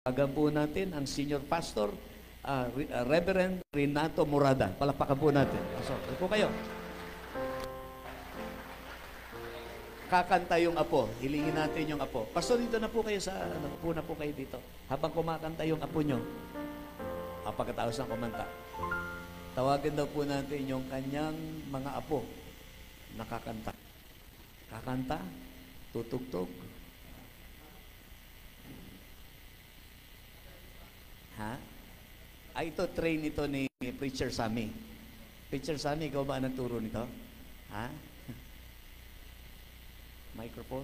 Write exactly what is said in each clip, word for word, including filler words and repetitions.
Tawagan po natin ang Senior Pastor, uh, Reverend Renato Morada. Palapakan po natin. So, po kayo. Kakanta yung apo. Hilingin natin yung apo. Pastor, dito na po kayo sa, ano, po na po kayo dito. Habang kumakanta yung apo nyo, ah, pagkatapos ng kumanta, tawagan daw po natin yung kanyang mga apo nakakanta. Kakanta, tutugtog. Ha? Ah, ito, train ito ni Preacher Sammy. Preacher Sammy, ikaw ba ang nagturo nito? Ha? Microphone?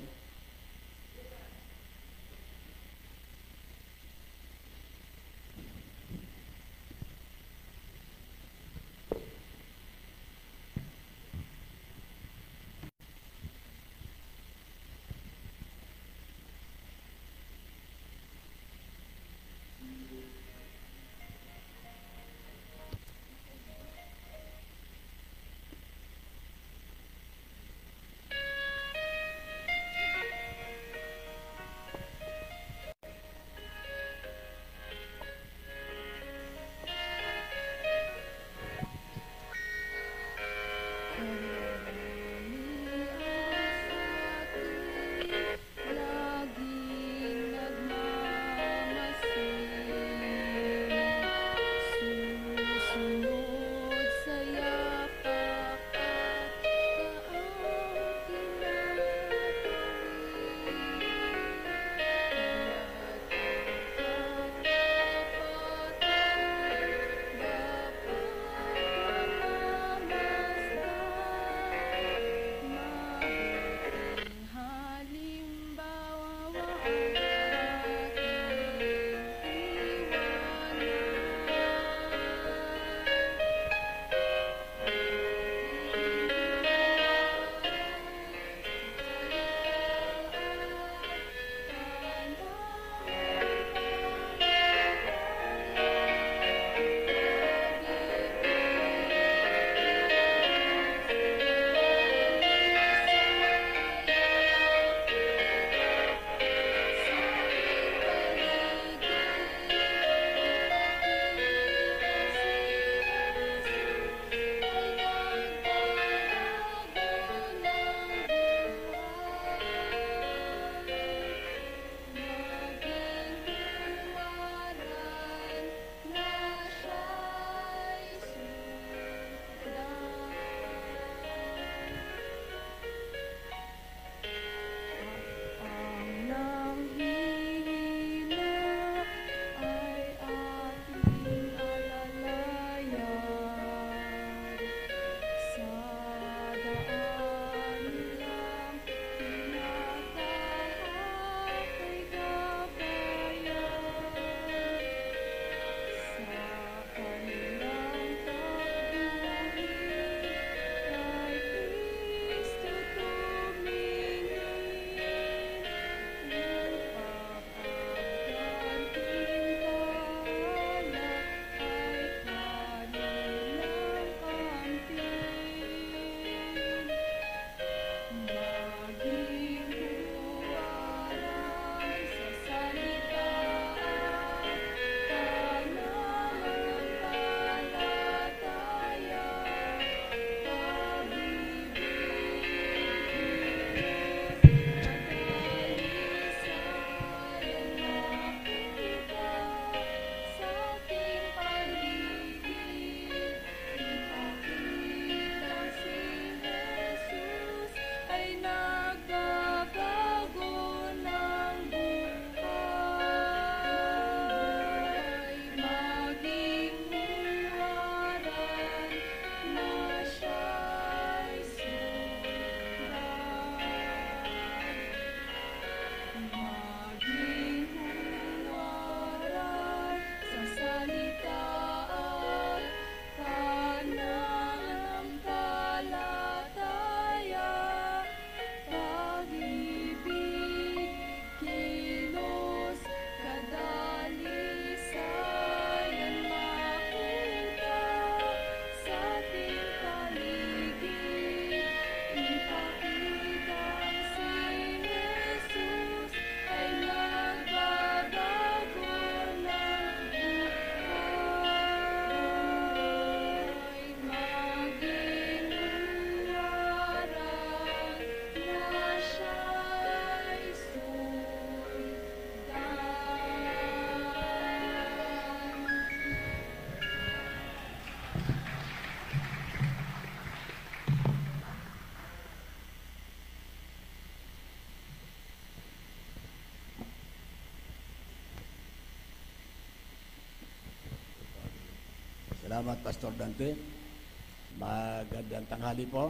Salamat, Pastor Dante. Magandang tanghali po.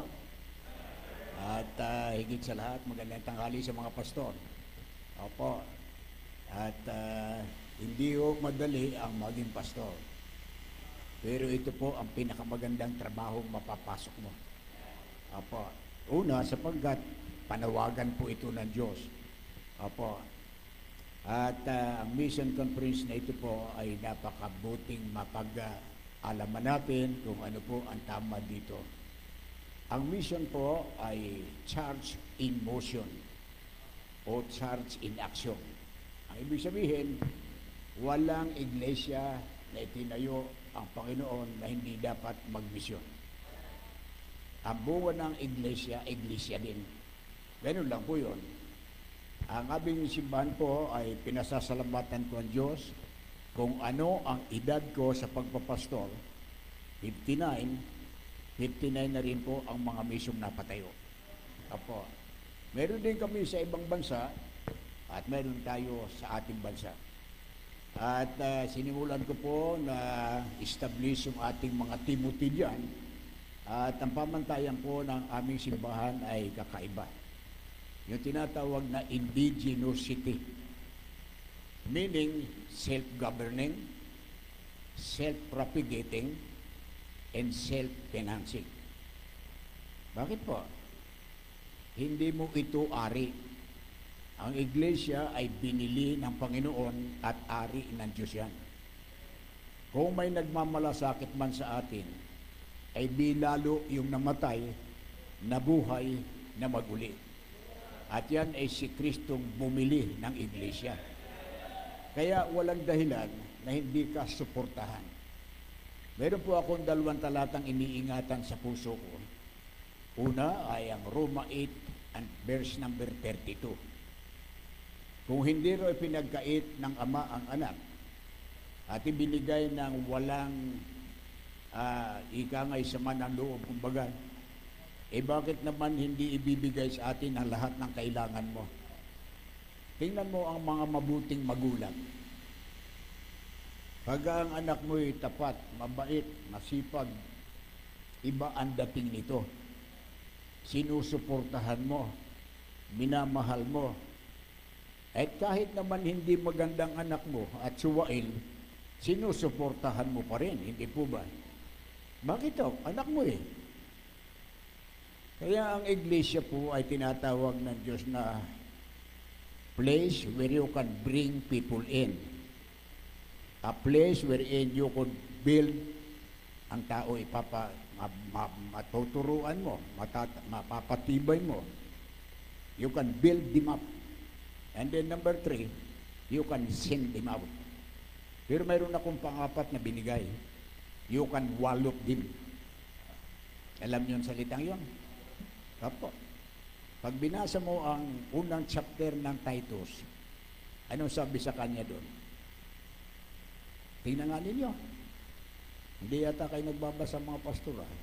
At ah, higit sa lahat, magandang tanghali sa mga pastor. Opo. At ah, hindi ho madali ang maging pastor. Pero ito po ang pinakamagandang trabaho mapapasok mo. Opo. Una, sapagkat panawagan po ito ng Diyos. Opo. At ah, ang mission conference na ito po ay napakabuting mapag-alaman natin kung ano po ang tama dito. Ang mission po ay charge in motion o charge in action. Ang ibig sabihin, walang iglesia na itinayo ang Panginoon na hindi dapat magmisyon. Ang bunga ng iglesia, iglesia din. Ganun lang po yun. Ang aming simbahan po ay pinasasalamatan ko ang Diyos kung ano ang edad ko sa pagpapastor. fifty-nine, fifty-nine na rin po ang mga misyong napatayo. Apo. Meron din kami sa ibang bansa at meron tayo sa ating bansa. At uh, sinimulan ko po na establish yung ating mga Timothy dyan. At ang pamantayan po ng aming simbahan ay kakaiba. Yung tinatawag na indigenosity. Meaning self-governing, self-propagating, and self-financing. Bakit po? Hindi mo ito ari. Ang iglesia ay binili ng Panginoon at ari ng Diyos yan. Kung may nagmamalasakit man sa atin, ay di lalo yung namatay, nabuhay, na maguli. At yan ay si Kristong bumili ng iglesia. Kaya walang dahilan na hindi ka suportahan. Meron po akong dalawang talatang iniingatan sa puso ko. Una ay ang Roma eight and verse number thirty-two. Kung hindi ro pinagkait ng ama ang anak at ibinigay ng walang uh, ikangay sa man ang loob, kumbaga, eh bakit naman hindi ibibigay sa atin ang lahat ng kailangan mo? Tingnan mo ang mga mabuting magulang. Pag ang anak mo ay tapat, mabait, masipag, iba ang dating nito. Sinusuportahan mo, minamahal mo. At kahit naman hindi magandang anak mo at suwail, sinusuportahan mo pa rin, hindi po ba? Bakit daw? Anak mo eh. Kaya ang iglesia po ay tinatawag ng Diyos na place where you can bring people in. A place wherein you could build ang tao ipapa ma, ma, matuturuan mo, matat, mapapatibay mo. You can build them up. And then number three, you can send them out. Pero mayroon akong pang-apat na binigay. You can wallop them. Alam niyo ang salitang yun? Apo. Pag binasa mo ang unang chapter ng Titus, anong sabi sa kanya doon? Tingnan nga ninyo. Hindi yata kayo nagbabasa mga pastor, ha?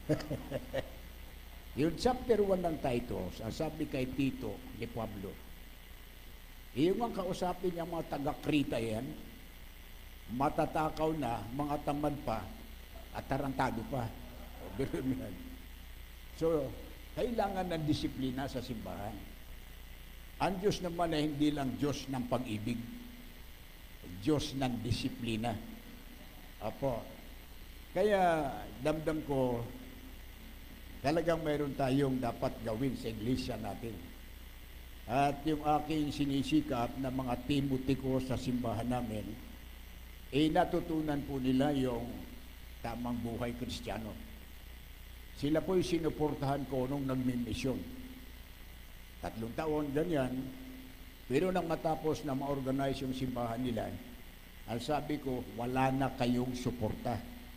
Yung chapter one ng Titus, ang sabi kay Tito ni Pablo, yung ang kausapin niya mga taga-Krita yan, matatakaw na, mga tamad pa, at tarantado pa. O, gano'n yan. So, kailangan ng disiplina sa simbahan. Ang Diyos naman ay hindi lang Diyos ng pag-ibig, Diyos ng disiplina. Apo. Kaya damdam ko, talagang mayroon tayong dapat gawin sa iglesia natin. At yung aking sinisikap na mga Timothy ko sa simbahan namin, eh natutunan po nila yung tamang buhay Kristiyano. Sila po'y sinuportahan ko nung nagmimisyon. Tatlong taon, ganyan. Pero nang matapos na ma-organize yung simbahan nila, ang sabi ko, wala na kayong suporta.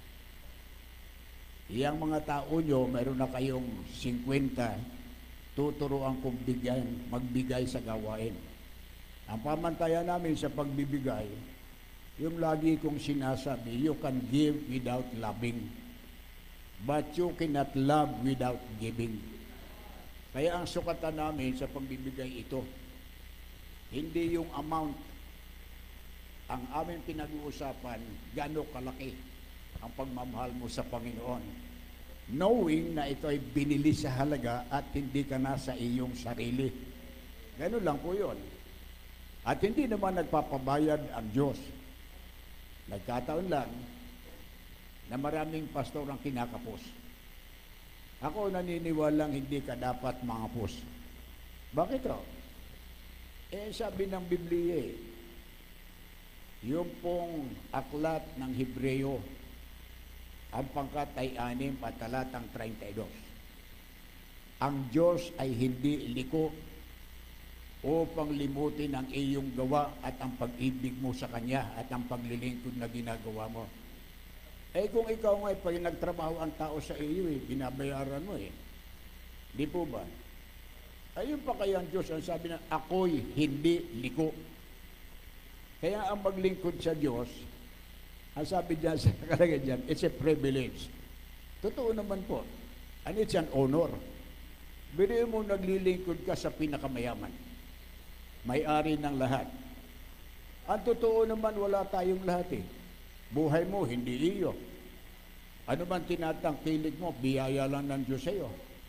Iyang mga tao nyo, mayroon na kayong fifty, tuturuan kong bigyan, magbigay sa gawain. Ang pamantayan namin sa pagbibigay, yung lagi kong sinasabi, you can give without loving, but you cannot love without giving. Kaya ang sukatan namin sa pagbibigay ito, hindi yung amount. Ang aming pinag-uusapan, gaano kalaki ang pagmamahal mo sa Panginoon. Knowing na ito ay binili sa halaga at hindi ka na sa iyong sarili. Ganun lang po yun. At hindi naman nagpapabayad ang Diyos. Nagkataon lang na maraming pastor ang kinakapos. Ako naniniwalang hindi ka dapat mangapos. Bakit o? Eh sabi ng Biblia eh, yung pong aklat ng Hebreo, ang pangkat ay anim at talatang thirty-two. Ang Diyos ay hindi liko upang limutin ang iyong gawa at ang pag-ibig mo sa Kanya at ang paglilingkod na ginagawa mo. Eh kung ikaw nga pag nagtrabaho ang tao sa iyo, eh, binabayaran mo eh. Di po ba? Ayun pa kaya ang Diyos ang sabi na, ako'y hindi liko. Kaya ang maglingkod sa Diyos, ang sabi diyan sa kalagay diyan, it's a privilege. Totoo naman po. And it's an honor. Biriin mo naglilingkod ka sa pinakamayaman. May-ari ng lahat. Ang totoo naman, wala tayong lahat eh. Buhay mo, hindi iyo. Ano man tinatangkilik mo, biyaya lang ng Diyos sa iyo.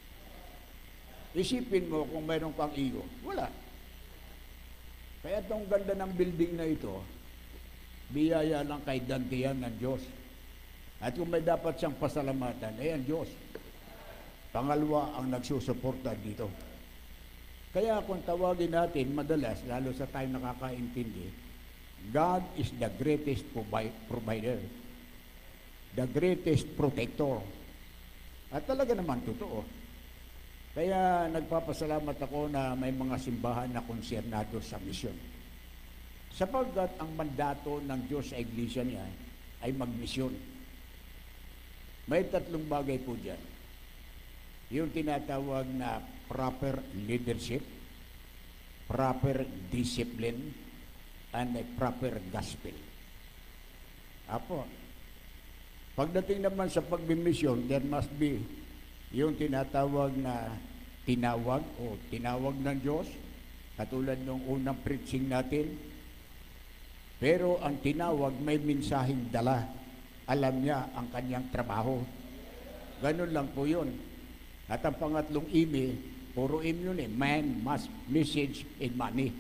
Isipin mo kung mayroon kang iyo. Wala. Kaya itong ganda ng building na ito, biyaya lang kay Dante yan ng Diyos. At kung may dapat siyang pasalamatan, ay ang Diyos. Pangalawa ang nagsusuporta dito. Kaya kung tawagin natin madalas, lalo sa tayo nakakaintindi, God is the greatest provi- provider. The greatest protector. At talaga naman totoo. Kaya nagpapasalamat ako na may mga simbahan na konsernado sa misyon. Sapagkat ang mandato ng Diyos sa iglesia niya ay magmisyon. May tatlong bagay po dyan. Yung tinatawag na proper leadership, proper discipline, and a proper gospel. Apo, pagdating naman sa pagbimisyon, there must be yung tinatawag na tinawag o tinawag ng Diyos, katulad ng unang preaching natin. Pero ang tinawag may mensaheng dala. Alam niya ang kanyang trabaho. Ganun lang po yun. At ang pangatlong ime, puro ime yun eh, man must message in money.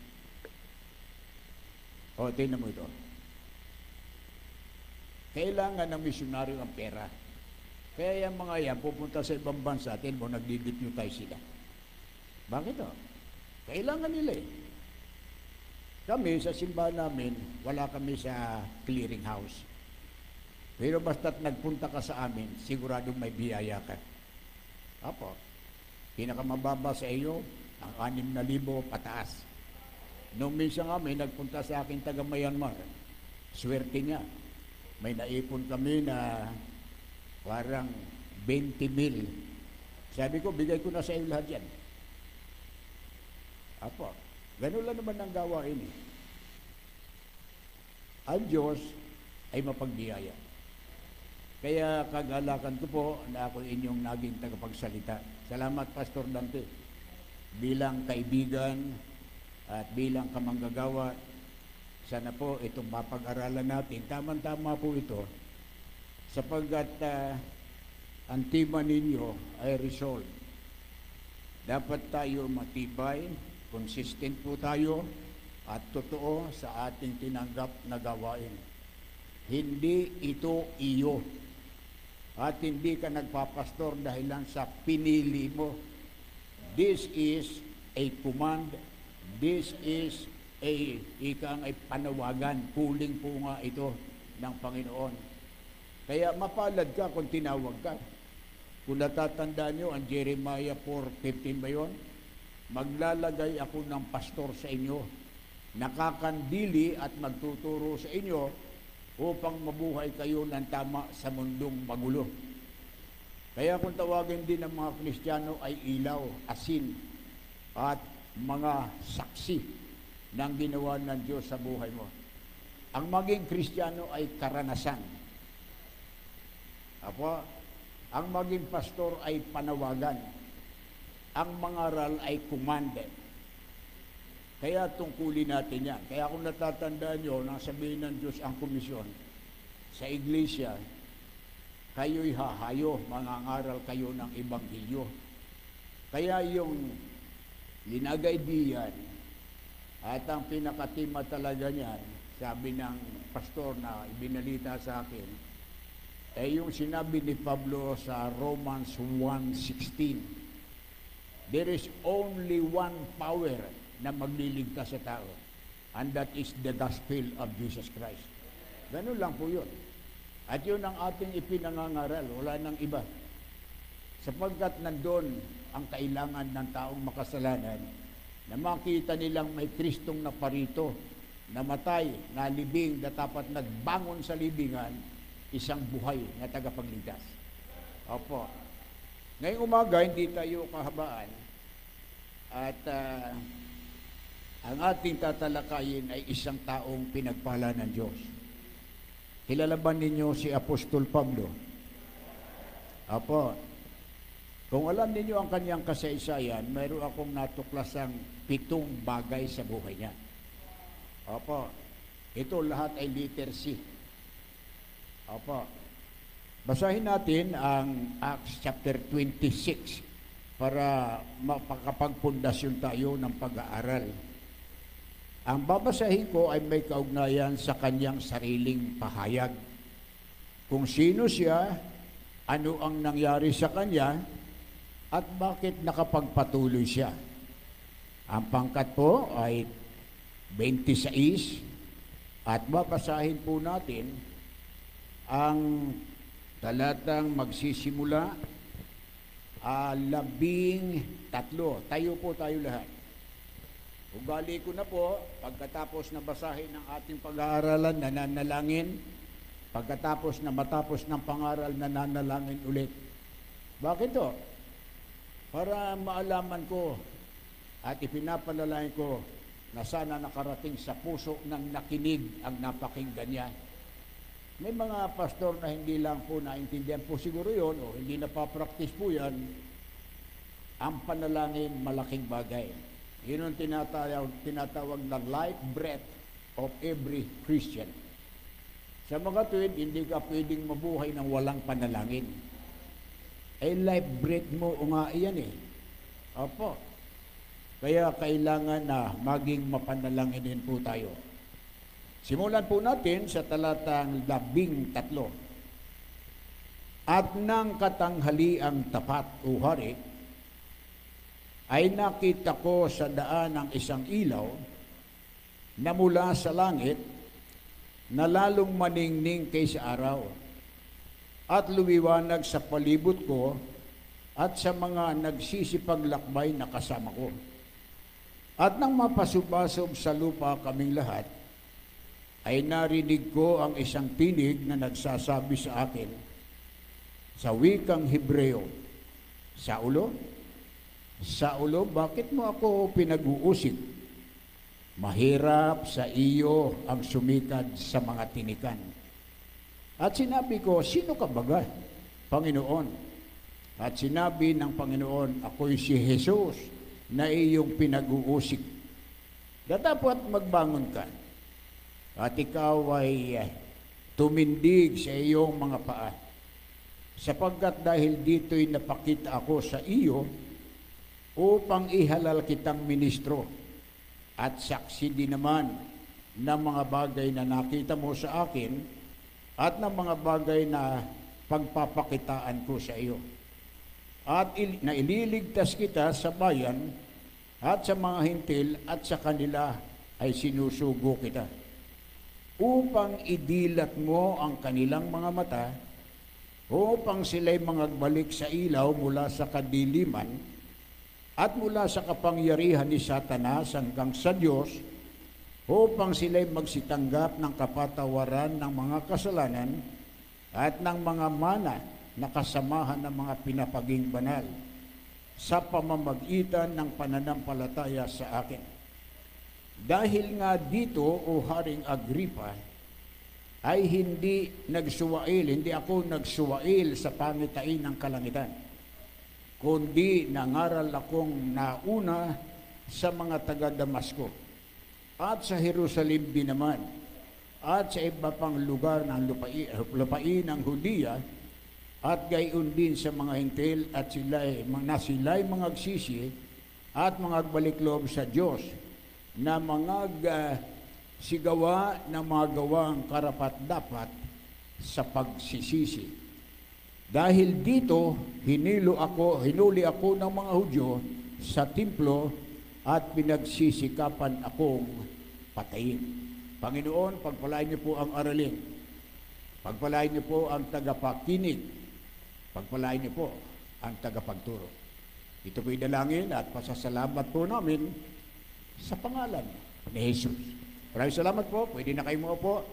O, tingnan mo ito. Kailangan ng misyonaryo ang pera. Kaya yung mga yan, pupunta sa ibang bansa, atin mo, nagdi-deputize sila. Bakit o? Kailangan nila eh. Kami, sa simbahan namin, wala kami sa clearing house. Pero basta't nagpunta ka sa amin, siguradong may biyaya ka. Apo, pinakamababa sa iyo, ang anim na libo pataas. Nung minsan nga may nagpunta sa akin taga Myanmar, swerte niya. May naipon kami na parang twenty mil. Sabi ko, bigay ko na sa iyo lahat yan. Apo, ganun lang naman ang gawain eh. Ang Diyos ay mapagbiyaya. Kaya kagalakan ko po na ako inyong naging tagapagsalita. Salamat, Pastor Dante. Bilang kaibigan at bilang kamanggagawa, sana po itong mapag-aralan natin. Tama-tama po ito sapagkat uh, ang tema ninyo ay resolve. Dapat tayo matibay, consistent po tayo at totoo sa ating tinanggap na gawain. Hindi ito iyo. At hindi ka nagpapastor dahil lang sa pinili mo. This is a command. This is a ikang ay panawagan. Puling po nga ito ng Panginoon. Kaya mapalad ka kung tinawag ka. Kung natatandaan nyo, ang Jeremiah four fifteen ba yun? Maglalagay ako ng pastor sa inyo, nakakandili at magtuturo sa inyo upang mabuhay kayo ng tama sa mundong magulo. Kaya kung tawagin din ng mga Kristiyano ay ilaw, asin, at mga saksi ng ginawa ng Diyos sa buhay mo. Ang maging Kristiyano ay karanasan. Apo, ang maging pastor ay panawagan. Ang mangaral ay commanded. Kaya tungkulin natin yan. Kaya kung natatandaan nyo, nang sabihin ng Diyos ang komisyon, sa iglesia, kayo'y hahayo, mangangaral kayo ng Ebanghelyo. Kaya yung linagay diyan, at ang pinakatima talaga niyan, sabi ng pastor na ibinalita sa akin, ay yung sinabi ni Pablo sa Romans one sixteen. There is only one power na magliligtas sa tao, and that is the gospel of Jesus Christ. Ganun lang po yun. At yun ang ating ipinangangaral, wala nang iba. Sapagkat nandun ang kailangan ng taong makasalanan na makita nilang may Kristong naparito, namatay, nalibing, na dapat nagbangon sa libingan, isang buhay na tagapagligtas. Opo. Ngayong umaga, hindi tayo kahabaan at uh, ang ating tatalakayin ay isang taong pinagpala ng Diyos. Kilala ba ninyo si Apostol Pablo? Opo. Kung alam ninyo ang kanyang kasaysayan, mayroon akong natuklasang pitong bagay sa buhay niya. Opo. Ito lahat ay letter C. Opo. Basahin natin ang Acts chapter twenty-six para mapakapagpundasyon tayo ng pag-aaral. Ang babasahin ko ay may kaugnayan sa kanyang sariling pahayag. Kung sino siya, ano ang nangyari sa kanya, at bakit nakapagpatuloy siya. Ang pangkat po ay twenty-six at babasahin po natin ang talatang magsisimula uh, labing tatlo. Tayo po tayo lahat. Ugali ko na po, pagkatapos na basahin ng ating pag-aaralan, nananalangin. Pagkatapos na matapos ng pangaral, nananalangin ulit. Bakit to? Para maalaman ko at ipinapanalangin ko na sana nakarating sa puso ng nakinig ang napakinggan niya. May mga pastor na hindi lang po naintindihan po siguro yon o hindi napapractice po yan. Ang panalangin, malaking bagay. Yun ang tinatawag, tinatawag na life breath of every Christian. Sa mga tuwid, hindi ka pwedeng mabuhay ng walang panalangin. Eh, life breath mo nga iyan eh. Opo. Kaya kailangan na maging mapanalanginin po tayo. Simulan po natin sa talatang labing tatlo. At nang katanghaliang tapat, o hari, ay nakita ko sa daan ng isang ilaw na mula sa langit na lalong maningning kaysa araw at lumiwanag sa palibot ko at sa mga nagsisipaglakbay na kasama ko. At nang mapasubasob sa lupa kaming lahat, ay narinig ko ang isang tinig na nagsasabi sa akin sa wikang Hebreo, Saulo, Saulo, bakit mo ako pinag-uusig? Mahirap sa iyo ang sumikad sa mga tinikan. At sinabi ko, sino ka baga, Panginoon? At sinabi ng Panginoon, ako'y si Jesus na iyong pinag-uusig. Dapat magbangon ka at ikaw ay tumindig sa iyong mga paa. Sapagkat dahil dito'y napakita ako sa iyo upang ihalal kitang ministro at saksi din naman ng mga bagay na nakita mo sa akin at ng mga bagay na pagpapakitaan ko sa iyo. At il- na ililigtas kita sa bayan at sa mga hintil at sa kanila ay sinusugo kita upang idilat mo ang kanilang mga mata upang sila'y mangagbalik sa ilaw mula sa kadiliman at mula sa kapangyarihan ni Satanas hanggang sa Diyos upang sila'y magsitanggap ng kapatawaran ng mga kasalanan at ng mga mana na kasamahan ng mga pinapaging banal sa pamamagitan ng pananampalataya sa akin. Dahil nga dito, o Haring Agripa, ay hindi nagsuwail, hindi ako nagsuwail sa pangitain ng kalangitan, kundi nangaral akong nauna sa mga taga Damasco at sa Jerusalem din naman, at sa iba pang lugar ng lupain, lupain ng Hudiya, at gayon din sa mga hintil, at sila'y, na sila'y mga agsisi at mga agbalikloob sa Diyos, na mga uh, sigawa ng mga gawang karapat-dapat sa pagsisisi. Dahil dito, hinilo ako, hinuli ako ng mga Hudyo sa templo at pinagsisikapan akong patayin. Panginoon, pagpalain niyo po ang aralin. Pagpalain niyo po ang tagapakinig. Pagpalain niyo po ang tagapagturo. Ito po'y dalangin at pasasalamat po namin sa pangalan ni Jesus. Maraming salamat po. Pwede na kayo maupo.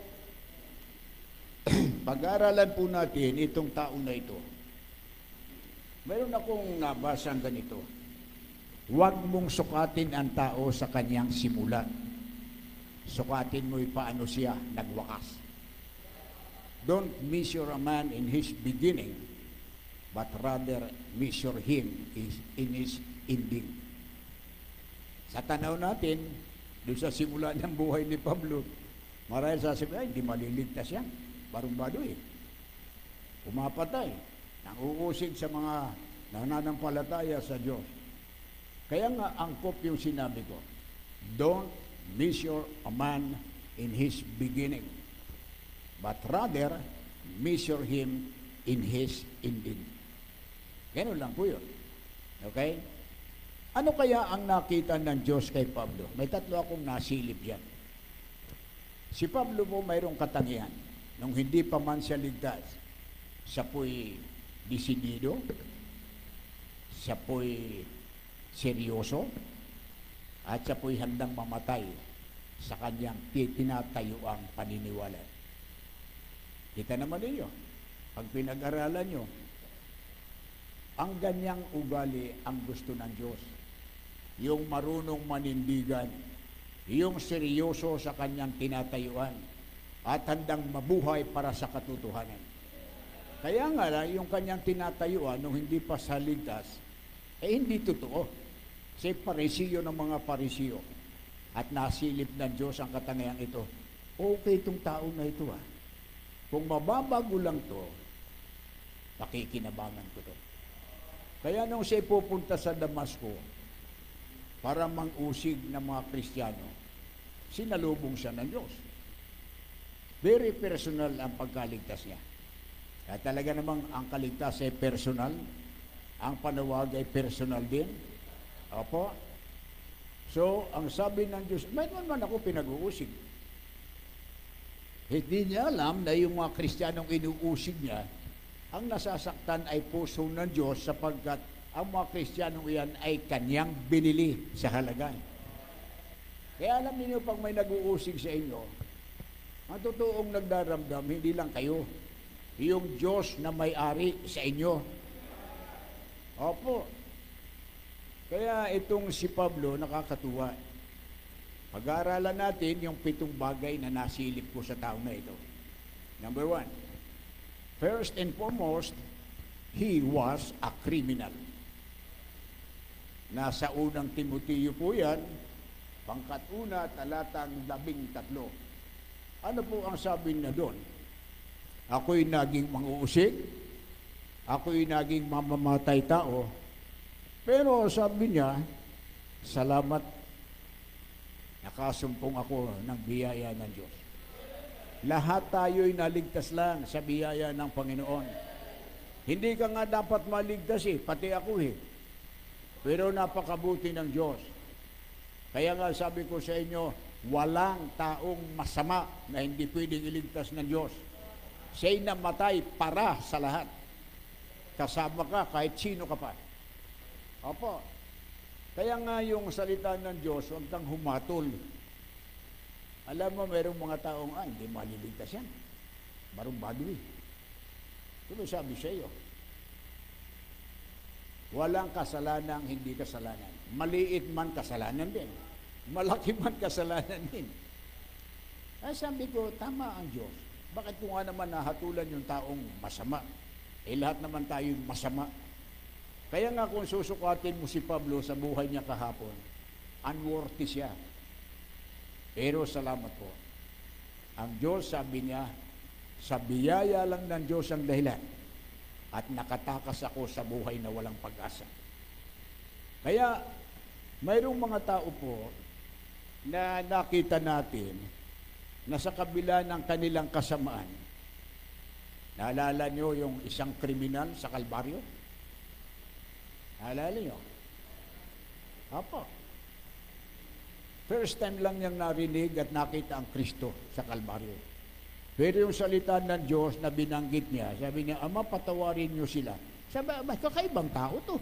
Pag-aaralan po natin itong taon na ito. Mayroon akong nabasang ganito. Huwag mong sukatin ang tao sa kanyang simula. Sukatin mo'y paano siya nagwakas. Don't measure a man in his beginning, but rather measure him in his ending. Sa tanaw natin, doon sa simula ng buhay ni Pablo, marahil sasabihin, ay, hindi maliligtas yan. Barong-badoy. Umapatay. Nang uusig sa mga nananampalataya sa Diyos. Kaya nga, angkop yung sinabi ko, don't measure a man in his beginning, but rather measure him in his ending. Ganun lang po yun. Okay? Ano kaya ang nakita ng Diyos kay Pablo? May tatlo akong nasilip dyan. Si Pablo po mayroong katangian. Nung hindi pa man siya ligtas, siya po'y disidido, siya po'y seryoso, at siya po'y handang mamatay sa kanyang tinatayuang paniniwala. Kita naman ninyo, pag pinag-aralan nyo, ang ganyang ugali ang gusto ng Diyos. Yung marunong manindigan, yung seryoso sa kanyang tinatayuan, at handang mabuhay para sa katotohanan. Kaya nga, yung kanyang tinatayuan, nung hindi pa sa ligtas, eh hindi totoo. Kasi parisiyo ng mga parisiyo. At nasilip ng Diyos ang katangian ito. Okay itong tao na ito ah. Kung mababago lang to, pakikinabangan ko to. Kaya nung siya pupunta sa Damasco, para mang-usig ng mga Kristiyano, sinalubong siya ng Diyos. Very personal ang pagkaligtas niya. Kaya talaga namang ang kaligtas ay personal, ang panawag ay personal din. Opo. So, ang sabi ng Diyos, mayroon man ako pinag-uusig. Hindi niya alam na yung mga Kristiyanong inuusig niya, ang nasasaktan ay puso ng Diyos sapagkat ang mga Kristiyanong iyan ay kanyang binili sa halaga. Kaya alam niyo pag may nag-uusig sa inyo, ang totoong nagdaramdam, hindi lang kayo, yung Diyos na may-ari sa inyo. Opo. Kaya itong si Pablo, nakakatuwa. Pag-aaralan natin yung pitong bagay na nasilip ko sa tao na ito. Number one, first and foremost, he was a criminal. Nasa unang Timoteo po yan, pangkat una, talatang labing tatlo. Ano po ang sabi na doon? Ako'y naging manguusig, ako'y naging mamamatay tao, pero sabi niya, salamat, nakasumpong ako ng biyaya ng Diyos. Lahat tayo'y naligtas lang sa biyaya ng Panginoon. Hindi ka nga dapat maligtas eh, pati ako eh. Pero napakabuti ng Diyos. Kaya nga sabi ko sa inyo, walang taong masama na hindi pwedeng iligtas ng Diyos. Siya'y namatay para sa lahat. Kasama ka kahit sino ka pa. Opo. Kaya nga yung salita ng Diyos, huwag kang humatol. Alam mo, mayroong mga taong, ah, hindi maliligtas yan. Barong baduy. Ito sabi sa iyo. Walang kasalanang hindi kasalanan. Maliit man kasalanan din. Malaki man kasalanan din. Ay sabi ko, tama ang Diyos. Bakit ko nga naman nahatulan yung taong masama? Eh lahat naman tayo masama. Kaya nga kung susukatin mo si Pablo sa buhay niya kahapon, unworthy siya. Pero salamat po. Ang Diyos, sabi niya, sa biyaya lang ng Diyos ang dahilan at nakatakas ako sa buhay na walang pag-asa. Kaya, mayroong mga tao po na nakita natin na sa kabila ng kanilang kasamaan, naalala niyo yung isang kriminal sa Kalbaryo? Naalala niyo? Apo. First time lang niyang narinig at nakita ang Kristo sa Kalbaryo. Pero yung salita ng Diyos na binanggit niya, sabi niya, Ama, patawarin niyo sila. Sabi, mas kakaibang tao to.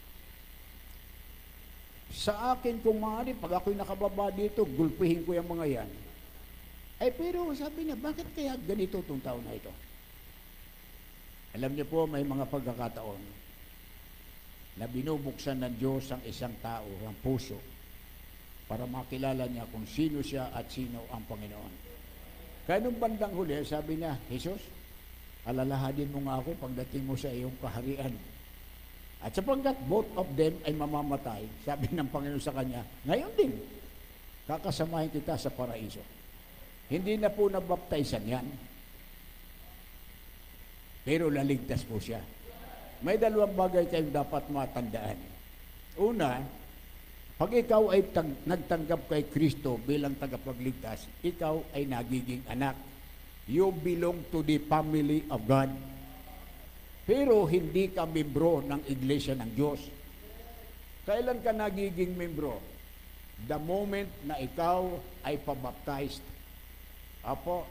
Sa akin, kung maaari, pag ako'y nakababa dito, gulpihin ko yung mga yan. Ay, pero sabi niya, bakit kaya ganito itong tao na ito? Alam niyo po, may mga pagkakataon na binubuksan ng Diyos ang isang tao, ang puso, para makilala niya kung sino siya at sino ang Panginoon. Kaya nung bandang huli, sabi niya, Jesus, alalahanin mo nga ako pagdating mo sa iyong kaharian. At sapagkat both of them ay mamamatay, sabi ng Panginoon sa kanya, ngayon din, kakasamahin kita sa paraiso. Hindi na po nabaptizan yan. Pero laligtas po siya. May dalawang bagay kayong dapat matandaan. Una, pag ikaw ay tag- nagtanggap kay Kristo bilang tagapagligtas, ikaw ay nagiging anak. You belong to the family of God. Pero hindi ka membro ng Iglesia ng Diyos. Kailan ka nagiging membro? The moment na ikaw ay pabaptized. Apo,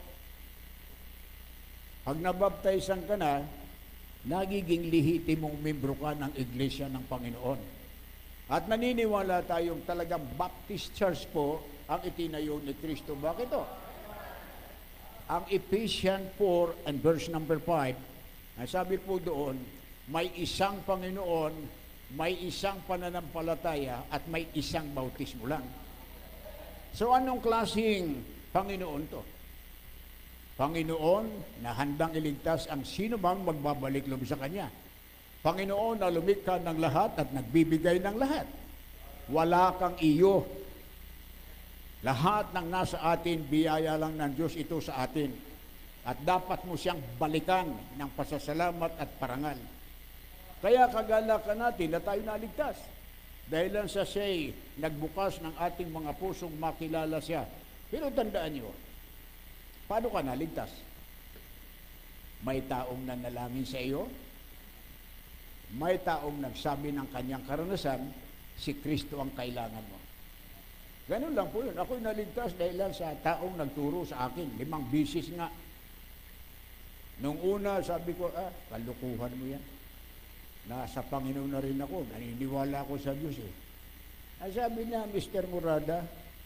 pag nabaptizan ka na, nagiging lehitimong membro ka ng Iglesia ng Panginoon. At naniniwala tayong talagang Baptist Church po ang itinayo ni Kristo. Bakit to? Ang Ephesians four and verse number five, ang sabi po doon, may isang Panginoon, may isang pananampalataya, at may isang bautismo lang. So anong klaseng Panginoon to? Panginoon na handang iligtas ang sino bang magbabalik loob sa Kanya. Panginoon na lumikha ng lahat at nagbibigay ng lahat. Wala kang iyo. Lahat ng nasa atin, biyaya lang ng Diyos ito sa atin. At dapat mo siyang balikan ng pasasalamat at parangal. Kaya kagalakan natin na tayo naligtas. Dahil lang sa siya'y nagbukas ng ating mga pusong makilala siya. Pero tandaan niyo, paano ka naligtas? May taong nanalangin sa iyo? May taong nagsabi ng kanyang karanasan, si Kristo ang kailangan mo. Ganun lang po yun. Ako'y naligtas dahil lang sa taong nagturo sa akin. Limang bisis nga. Nung una, sabi ko, ah, kalukuhan mo yan. Nasa Panginoon na rin ako. Naniniwala ako sa Diyos eh. Ang sabi niya, Mister Murada,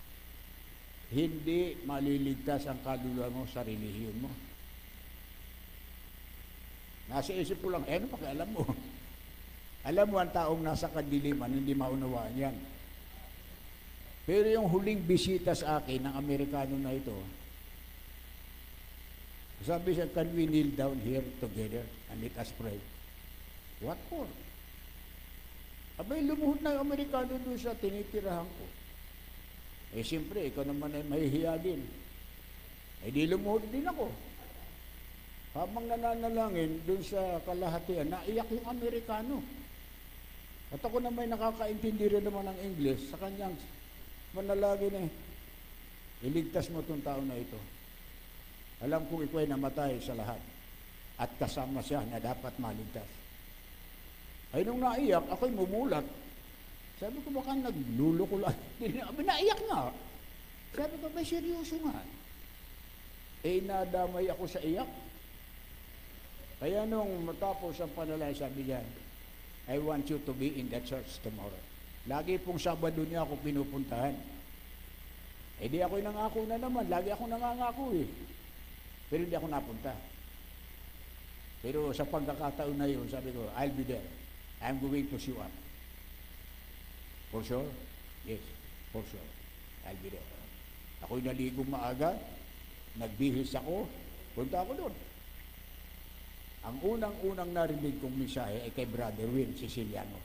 hindi maliligtas ang kaluluwa mo sa relihiyon mo. Nasa isip ko lang, eh, ano pakialam mo? Alam mo, ang taong nasa kadiliman, hindi maunawaan yan. Pero yung huling bisita sa akin ng Amerikano na ito, sabi siya, can we kneel down here together and let us pray? What for? Abay, lumuhod na yung Amerikano doon sa tinitirahan ko. Eh, siyempre, ikaw naman ay mahihiya din. Eh, di lumuhod din ako. Habang nananalangin doon sa kalahatian, naiyak yung Amerikano. At ako na may nakakaintindi rin naman ng English, sa kanyang manalangin eh, iligtas mo itong tao na ito. Alam kong ikaw ay namatay sa lahat. At kasama siya na dapat maligtas. Ay nung naiyak, ako'y mumulat. Sabi ko, baka nagluluko lang. Naiyak nga. Sabi ko, ba seryoso nga? Eh, nadamay ako sa iyak. Kaya nung matapos ang panalangin, sabi niya, I want you to be in the church tomorrow. Lagi pong Sabado niya ako pinupuntahan. Eh di ako'y nangako na naman. Lagi ako nangangako eh. Pero hindi ako napunta. Pero sa pagkakataon na yun, sabi ko, I'll be there. I'm going to show up. For sure? Yes, for sure. I'll be there. Ako'y naligong maaga. Nagbihis ako. Punta ako doon. Ang unang-unang narinig kong mensahe ay kay Brother Will Siciliano.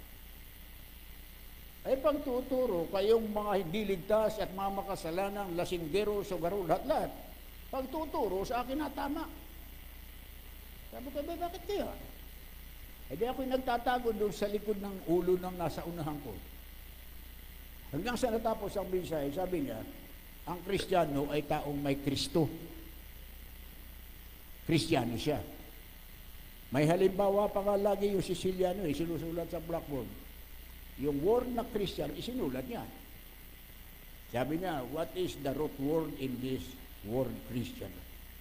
Ay pagtuturo kayong mga hindi ligtas at mga makasalanan, lasinggero, sugaro, lahat-lahat. Pagtuturo sa akin na tama. Sabi ko, "Ba, bakit kaya?" E di ako'y nagtatago doon sa likod ng ulo ng nasa unahan ko. Hanggang sa natapos ang mensahe, sabi niya, ang Kristiyano ay taong may Kristo. Kristiyano siya. May halimbawa pa nga lagi yung Siciliano, eh, sinusulat sa blackboard. Yung word na Christian, isinulat niya. Sabi niya, what is the root word in this word Christian?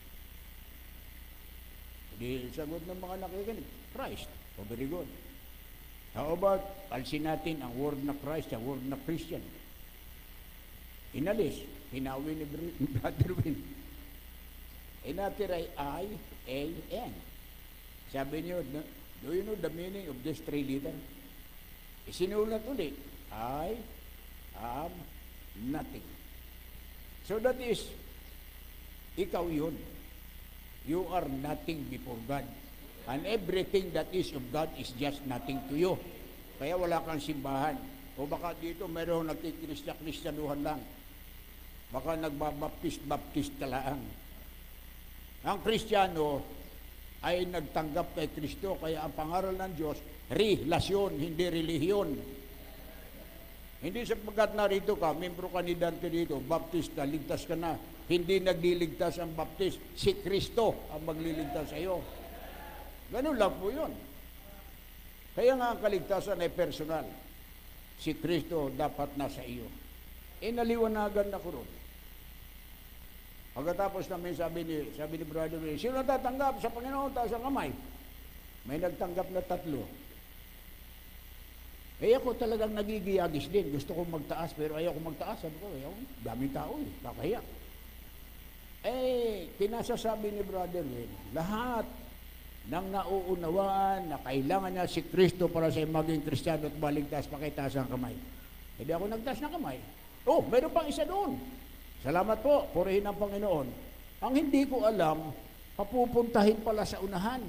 Hindi sagot ng mga nakikinig, Christ. Oh, very good. How about, alsin natin ang word na Christ, ang word na Christian. Inalis, hinawi ni Brother Win. Inatiray I, A, N. Sabi niyo, do you know the meaning of this three letter? Isinulat ulit, I am nothing. So that is, ikaw yun. You are nothing before God. And everything that is of God is just nothing to you. Kaya wala kang simbahan. O baka dito mayroong nagkikristya-kristyanuhan lang. Baka nagbabaptist-baptist talaang. Ang Kristiyano ay nagtanggap kay Kristo, kaya ang pangaral ng Diyos, relasyon, hindi relihiyon. Hindi sapagkat narito ka, membro ka ni Dante dito, baptista, ligtas ka na. Hindi nagliligtas ang baptist, si Kristo ang magliligtas sa iyo. Ganun lang po yun. Kaya nga ang kaligtasan ay personal. Si Kristo dapat nasa iyo. E naliwanagan na ko ron. Pagkatapos namin sabi ni, sabi ni Brother Ray, sino tatanggap sa Panginoon, taas ang kamay? May nagtanggap na tatlo. Eh ako talagang nagigiyagis din. Gusto kong magtaas, pero ayaw kong magtaas. Sabi ko, ayaw, daming tao eh, kakahiya. Eh, kinasasabi ni Brother Ray, lahat ng nauunawaan na kailangan niya si Kristo para sa maging Kristiyano at maligtas, pakitaas ang kamay. Hindi ako nagtaas ng kamay. Oh, meron pang isa doon. Salamat po, purihin ang Panginoon. Ang hindi ko alam, papupuntahin pala sa unahan.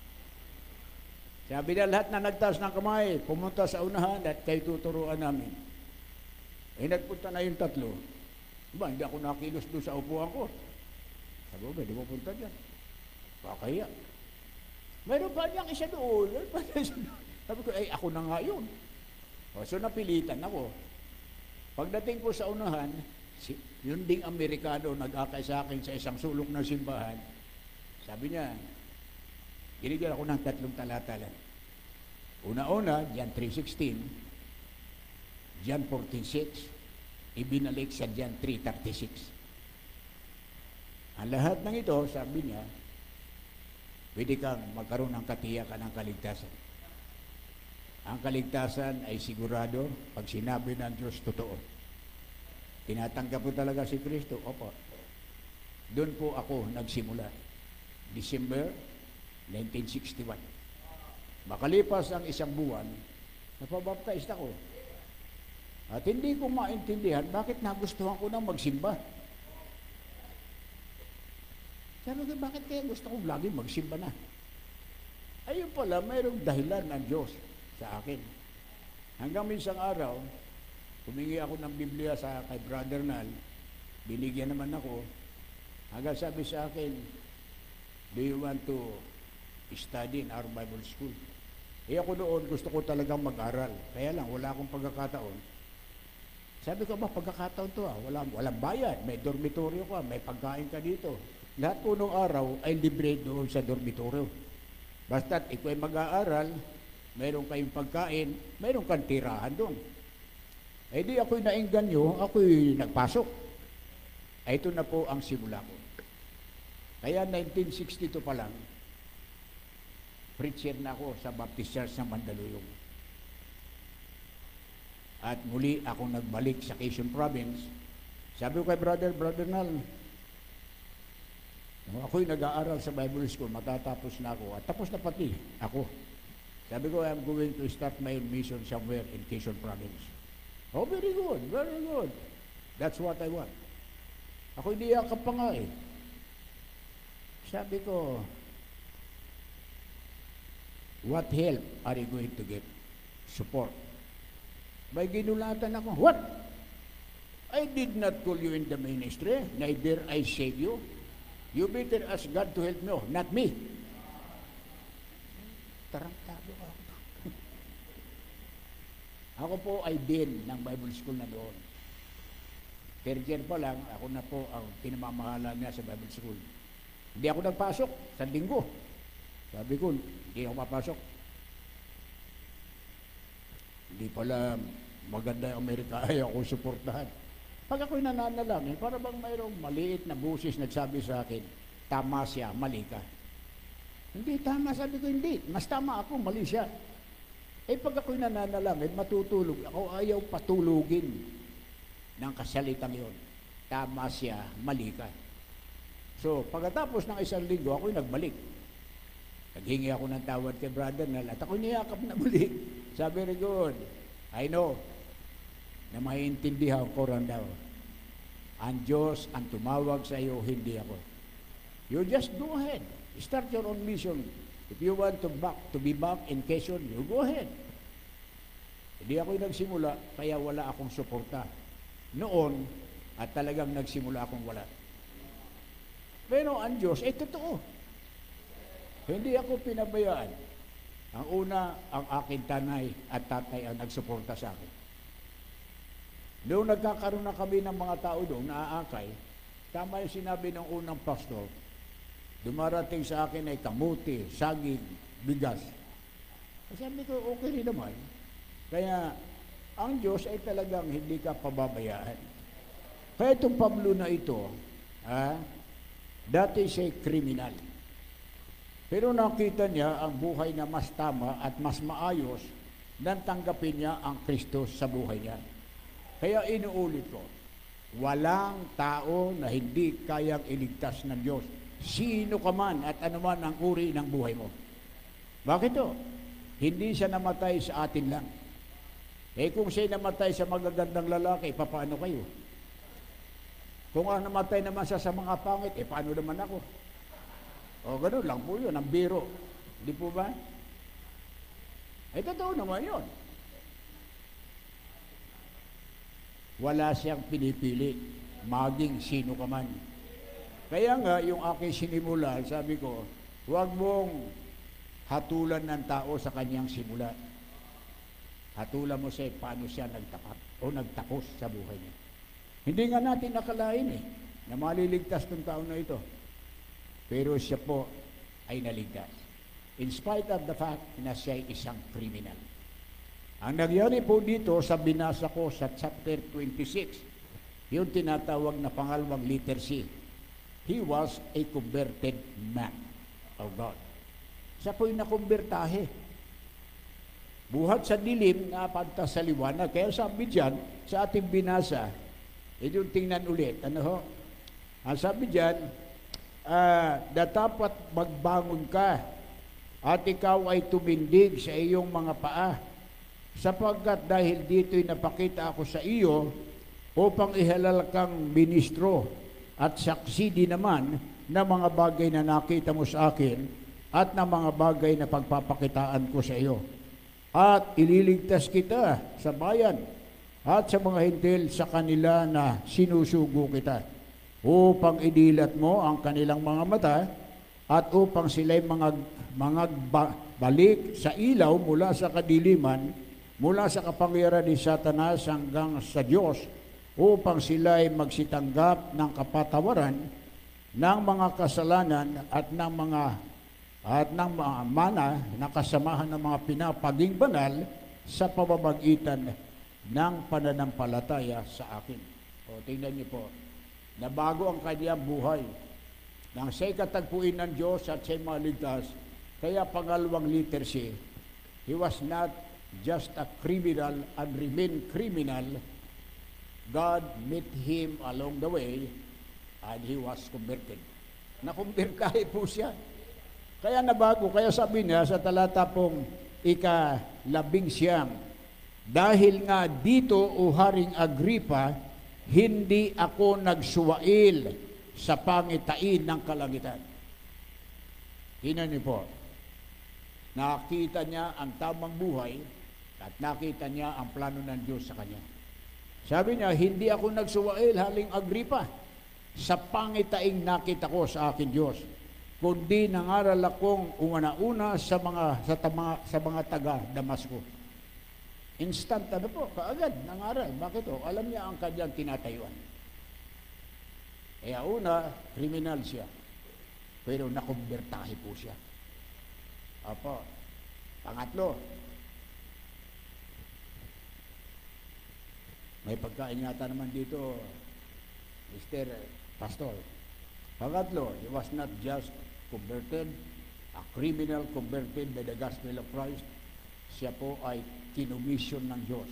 Sabi na lahat na nagtaas ng kamay, pumunta sa unahan at kayo tuturuan namin. Eh, nagpunta na yung tatlo. Diba, hindi ako nakilos doon sa upuan ko. Sabi ko, hindi mo punta dyan. Pakaya. Mayroon pa niyang isa doon. Sabi ko, eh, ako na nga yun. O, so, napilitan ako. Pagdating ko sa unahan, si, yun ding Amerikano nag-akay sa akin sa isang sulok ng simbahan. Sabi niya, ginigyan ako ng tatlong talata lang. Una-una, John three sixteen, John fourteen six, ibinalik sa John three thirty-six. Ang lahat ng ito, sabi niya, pwede kang magkaroon ng katiyakan ng kaligtasan. Ang kaligtasan ay sigurado pag sinabi ng Diyos totoo. Tinatanggap ko talaga si Kristo. Opo. Doon po ako nagsimula. December nineteen sixty-one. Makalipas ang isang buwan, napabaptized ako. At hindi ko maintindihan bakit nagustuhan ko nang magsimba. Sabi ko, bakit kaya gusto ko lagi magsimba na? Ayun pala, mayroong dahilan ng Diyos sa akin. Hanggang minsang araw, humingi ako ng Biblia sa kay Brother Nal, binigyan naman ako. Hanggang sabi sa akin, do you want to study in our Bible school? Eh ako noon, gusto ko talagang mag-aral. Kaya lang, wala akong pagkakataon. Sabi ko ba, pagkakataon to ah, walang, walang bayad, may dormitoryo ka, may pagkain ka dito. Lahat po nung araw ay libre doon sa dormitoryo. Basta't ikaw ay mag-aaral, mayroon kayong pagkain, mayroon kang tirahan doon. Eh di ako'y naingganyo, ako'y nagpasok. Ay ito na po ang simula ko. Kaya nineteen sixty-two pa lang, preacher na ako sa Baptist Church ng Mandaluyong. At muli akong nagbalik sa Quezon Province. Sabi ko kay brother, Brother Nal, ako'y nag-aaral sa Bible School, matatapos na ako. At tapos na pati ako. Sabi ko, I'm going to start my mission somewhere in Quezon Province. Oh, very good, very good. That's what I want. Ako hindi yakap pa nga eh. Sabi ko, what help are you going to get? Support. May ginulatan ako, what? I did not call you in the ministry, neither I save you. You better ask God to help me, oh, not me. Tarantado ako. Ako po ay dean ng Bible School na doon. Third year pa lang, ako na po ang pinamamahala niya sa Bible School. Hindi ako nagpasok sa linggo. Sabi ko, hindi ako papasok. Hindi pala maganda ang Amerika, ayaw ko suportahan. Pag ako'y nananalangin, para bang mayroong maliit na busis nagsabi sa akin, tama siya, mali ka. Hindi tama, sabi ko, hindi. Mas tama ako, mali siya. Eh pag ako'y nananalangin, matutulog. Ako ayaw patulugin ng kasalitang yon. Tama siya, mali ka. So, pagkatapos ng isang linggo, ako'y nagbalik. Naghingi ako ng tawad kay brother Nal at ako'y niyakap na muli. Sabi rin good, I know na maiintindihan ko rin daw. Ang Diyos ang tumawag sa iyo, hindi ako. You just go ahead. Start your own mission. If you want to back to be back in Quezon, you go ahead. Hindi ako nagsimula, kaya wala akong suporta. Noon, at talagang nagsimula akong wala. Pero ang Diyos, eh totoo. Hindi ako pinabayaan. Ang una, ang aking tanay at tatay ang nagsuporta sa akin. Noong nagkakaroon na kami ng mga tao doon, naaakay, tama yung sinabi ng unang pastor, dumarating sa akin ay kamuti, saging, bigas. Sabi ko, okay rin naman. Kaya, ang Diyos ay talagang hindi ka pababayaan. Kaya itong Pablo na ito, ha, dati siya kriminal. Pero nakita niya ang buhay na mas tama at mas maayos nang tanggapin niya ang Kristo sa buhay niya. Kaya inuulit ko, walang tao na hindi kayang iligtas ng Diyos. Sino ka man at anuman ang uri ng buhay mo. Bakit to? Hindi siya namatay sa atin lang. Eh kung siya namatay sa magagandang lalaki, paano kayo? Kung ang namatay naman siya sa mga pangit, eh paano naman ako? O gano'n lang po yun, ang biro. Di po ba? Eh totoo naman yun. Wala siyang pinipili, maging sino ka man. Kaya nga, yung aking sinimula, sabi ko, huwag mong hatulan ng tao sa kanyang simula. Hatulan mo siya paano siya nagtapat o nagtapos sa buhay niya. Hindi nga natin nakalain eh, na maliligtas ng tao na ito. Pero siya po ay naligtas. In spite of the fact na siya ay isang criminal. Ang nangyari po dito sa binasa ko sa chapter twenty-six, yung tinatawag na pangalawang letter C, he was a converted man of God. Siya po'y nakumbertahe. Buhat sa dilim, napadta sa liwanag. Kaya sabi dyan, sa ating binasa, e yung tingnan ulit, ano ho? Ang sabi dyan, uh, na dapat magbangon ka at ikaw ay tumindig sa iyong mga paa, sapagkat dahil dito'y napakita ako sa iyo upang ihalal kang ministro at saksi din naman ng mga bagay na nakita mo sa akin at ng mga bagay na pagpapakitaan ko sa iyo. At ililigtas kita sa bayan at sa mga hintil sa kanila na sinusugo kita, upang idilat mo ang kanilang mga mata at upang sila'y mga, mga balik sa ilaw mula sa kadiliman, mula sa kapangyarihan ni Satanas hanggang sa Diyos, upang sila'y magsitanggap ng kapatawaran ng mga kasalanan at ng mga at ng mga mana na kasamahan ng mga pinapaging banal sa pamamagitan ng pananampalataya sa akin. O tingnan niyo po, nabago ang kanyang buhay nang siya'y katagpuin ng Diyos at siya'y maligtas. Kaya pangalawang letter C, he was not just a criminal and remained criminal. God met him along the way and he was converted. Nakumbirkahe po siya. Kaya nabago, kaya sabi niya sa talata pong ika-labing siyam, dahil nga dito, o Haring Agripa, hindi ako nagsuwail sa pangitain ng kalangitan. Tingnan niyo po, nakita niya ang tamang buhay at nakita niya ang plano ng Diyos sa kanya. Sabi niya, hindi ako nagsuwail, Haring Agripa. sa pangitaing nakita ko sa akin Diyos, kundi nangaral akong una-una sa mga sa, tama, sa mga taga Damasco. Instant ano po, kaagad nangaral. Bakit o? Alam niya ang kanyang tinatayuan. Kaya una, kriminal siya. Pero nakumbertahe po siya. Opo. Pangatlo, may pagkain yata naman dito, Mister Pastor. Pangatlo, he was not just converted, a criminal converted by the gospel of Christ. Siya po ay kinumission ng Diyos.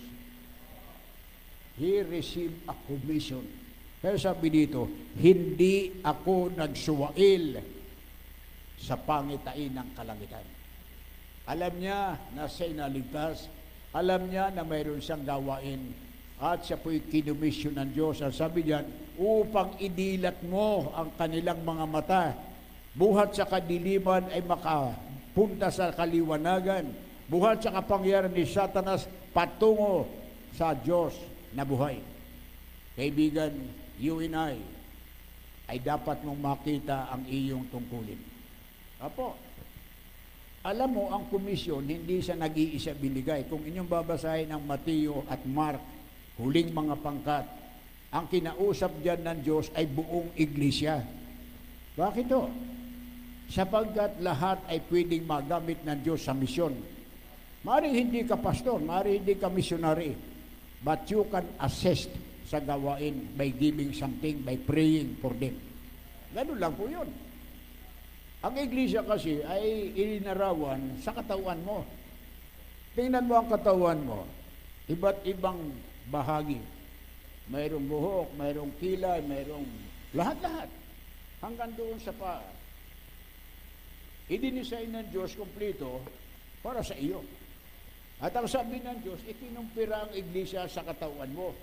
He received a commission. Pero sabi dito, hindi ako nagsuwail sa pangitain ng kalangitan. Alam niya na siya inaligtas, alam niya na mayroon siyang gawain, at siya po'y kinumission ng Diyos. Ang sabi diyan, upang idilat mo ang kanilang mga mata, buhat sa kadiliman ay makapunta sa kaliwanagan, buhat sa kapangyarihan ni Satanas patungo sa Diyos na buhay. Kaibigan, you and I ay dapat mong makita ang iyong tungkulin. Apo, alam mo, ang komisyon, hindi siya nag-iisa binigay. Kung inyong babasahin ang Mateo at Mark, huling mga pangkat, ang kinausap diyan ng Diyos ay buong iglesia. Bakit to? Sapagkat lahat ay pwedeng magamit ng Diyos sa misyon. Maaaring hindi ka pastor, maaaring hindi ka missionary, but you can assist sa gawain by giving something, by praying for them. Ganun lang po yun. Ang iglesia kasi ay ilinarawan sa katawan mo. Tingnan mo ang katawan mo, iba't ibang bahagi. Mayroong buhok, mayroong kilay, mayroong lahat-lahat. Hanggang doon sa paa. Idinisign ng Diyos kompleto para sa iyo. At ang sabi ng Diyos, ikinumpira ang iglesia sa katawan mo.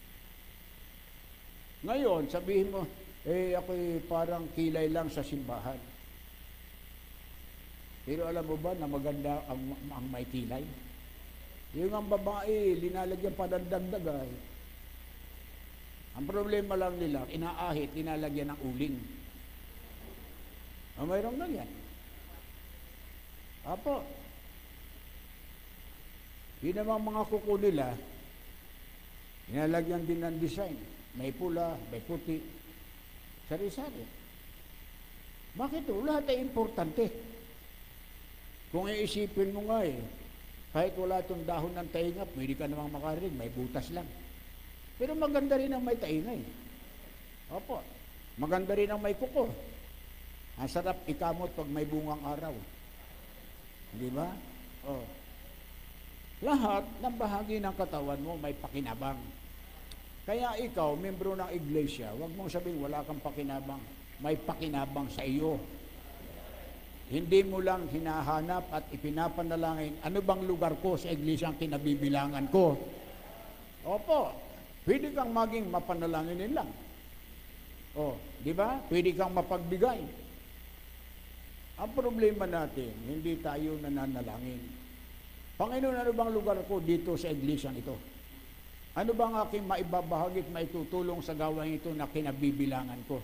Ngayon, sabihin mo, eh ako'y parang kilay lang sa simbahan. Pero alam mo ba na maganda ang, ang may kilay? Yung ang babae, linalagyan pa ng dagdagay. Ang problema lang nila, inaahit, linalagyan ng uling. O mayroong ganyan. Apo. Yun namang mga kuko nila, linalagyan din ng design. May pula, may puti, sari-sari. Bakit o? Lahat ay importante. Kung iisipin mo nga eh, kahit wala itong dahon ng tainga, pwede ka namang makarinig, may butas lang. Pero maganda rin ang may tainga eh. Opo, maganda rin ang may kuko. Ang sarap ikamot pag may bungang araw. Di ba? Oh. Lahat ng bahagi ng katawan mo may pakinabang. Kaya ikaw, membro ng iglesia, huwag mong sabihin wala kang pakinabang. May pakinabang sa iyo. Hindi mo lang hinahanap at ipinapanalangin, ano bang lugar ko sa iglesia ang kinabibilangan ko? Opo, pwede kang maging mapanalanginin lang. O, di ba? Pwede kang mapagbigay. Ang problema natin, hindi tayo nananalangin. Panginoon, ano bang lugar ko dito sa iglesia ito? Ano bang aking maibabahagi at maitutulong sa gawain ito na kinabibilangan ko?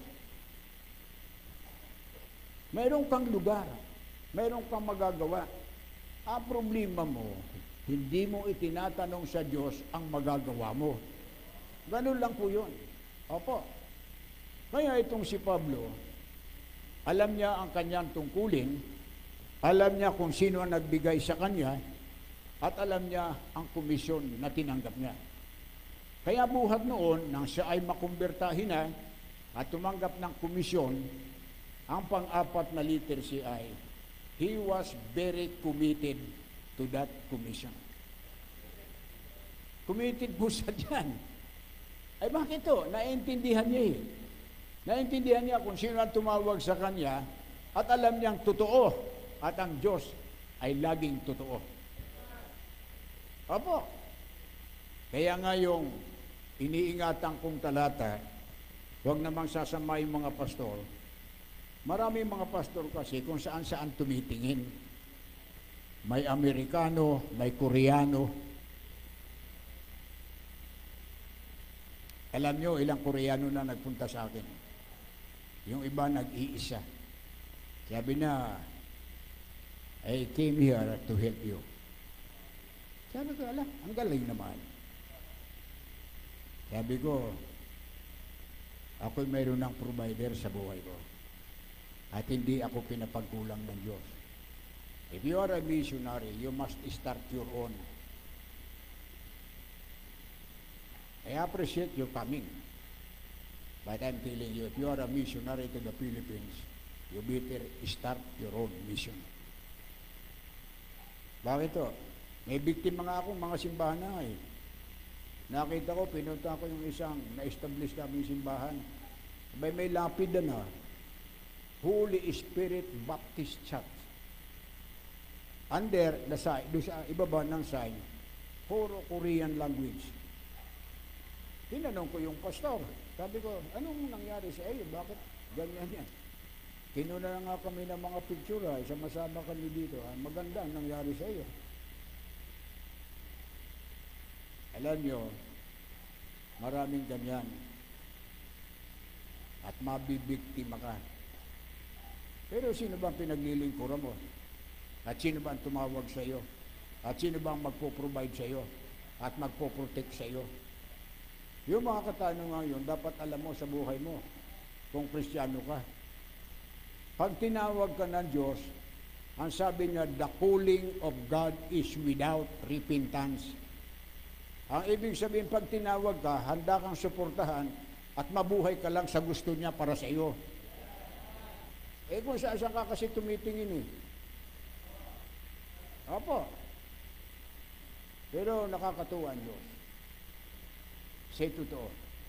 Mayroon kang lugar, mayroon kang magagawa. Ang problema mo, hindi mo itinatanong sa Diyos ang magagawa mo. Ganun lang po yun. Opo. Kaya itong si Pablo, alam niya ang kanyang tungkulin, alam niya kung sino ang nagbigay sa kanya, at alam niya ang komisyon na tinanggap niya. Kaya buhat noon, nang siya ay makumbertahin na at tumanggap ng komisyon, ang pang-apat na letter si ay, he was very committed to that commission. Committed po siya dyan. Ay bakit to? Naintindihan niya eh. Naintindihan niya kung sino ang tumawag sa kanya at alam niyang totoo at ang Diyos ay laging totoo. Opo. Kaya nga yung iniingatan kong talata, huwag namang sasama yung mga pastor. Marami mga pastor kasi kung saan-saan tumitingin. May Amerikano, may Koreano. Alam nyo, ilang Koreano na nagpunta sa akin. Yung iba nag-iisa. Sabi na, I came here to help you. Sabi ko, ala, ang galing naman. Sabi ko, ako'y mayroon ng provider sa buhay ko. At hindi ako pinapagkulang ng Diyos. If you are a missionary, you must start your own. I appreciate your coming. But I'm telling you, if you are a missionary to the Philippines, you better start your own mission. Bakit to? May biktima nga akong mga simbahan na eh. Nakita ko, pinunta ko yung isang na-establish namin simbahan. May may lapid na, Holy Spirit Baptist Church. Under the sign, doon sa ibaba ng sign, puro Korean language. Tinanong ko yung pastor. Sabi ko, anong nangyari sa iyo? Bakit ganyan yan? Kinuna na nga kami ng mga picture, ha? Sama-sama kami dito. Ha? Maganda ang nangyari sa iyo. Alam nyo, maraming ganyan. At mabibiktima ka. Pero sino bang pinaglilingkuran mo? At sino bang tumawag sa iyo? At sino bang magpo-provide sa iyo? At magpo-protect sa iyo? Yung mga katanungan yun, dapat alam mo sa buhay mo kung Kristiyano ka. Pag tinawag ka ng Diyos, ang sabi niya, the calling of God is without repentance. Ang ibig sabihin, pag tinawag ka, handa kang suportahan at mabuhay ka lang sa gusto niya para sa iyo. Eh kung saan ka kasi tumitingin eh. Opo. Pero nakakatuwa ang Diyos. Say totoo.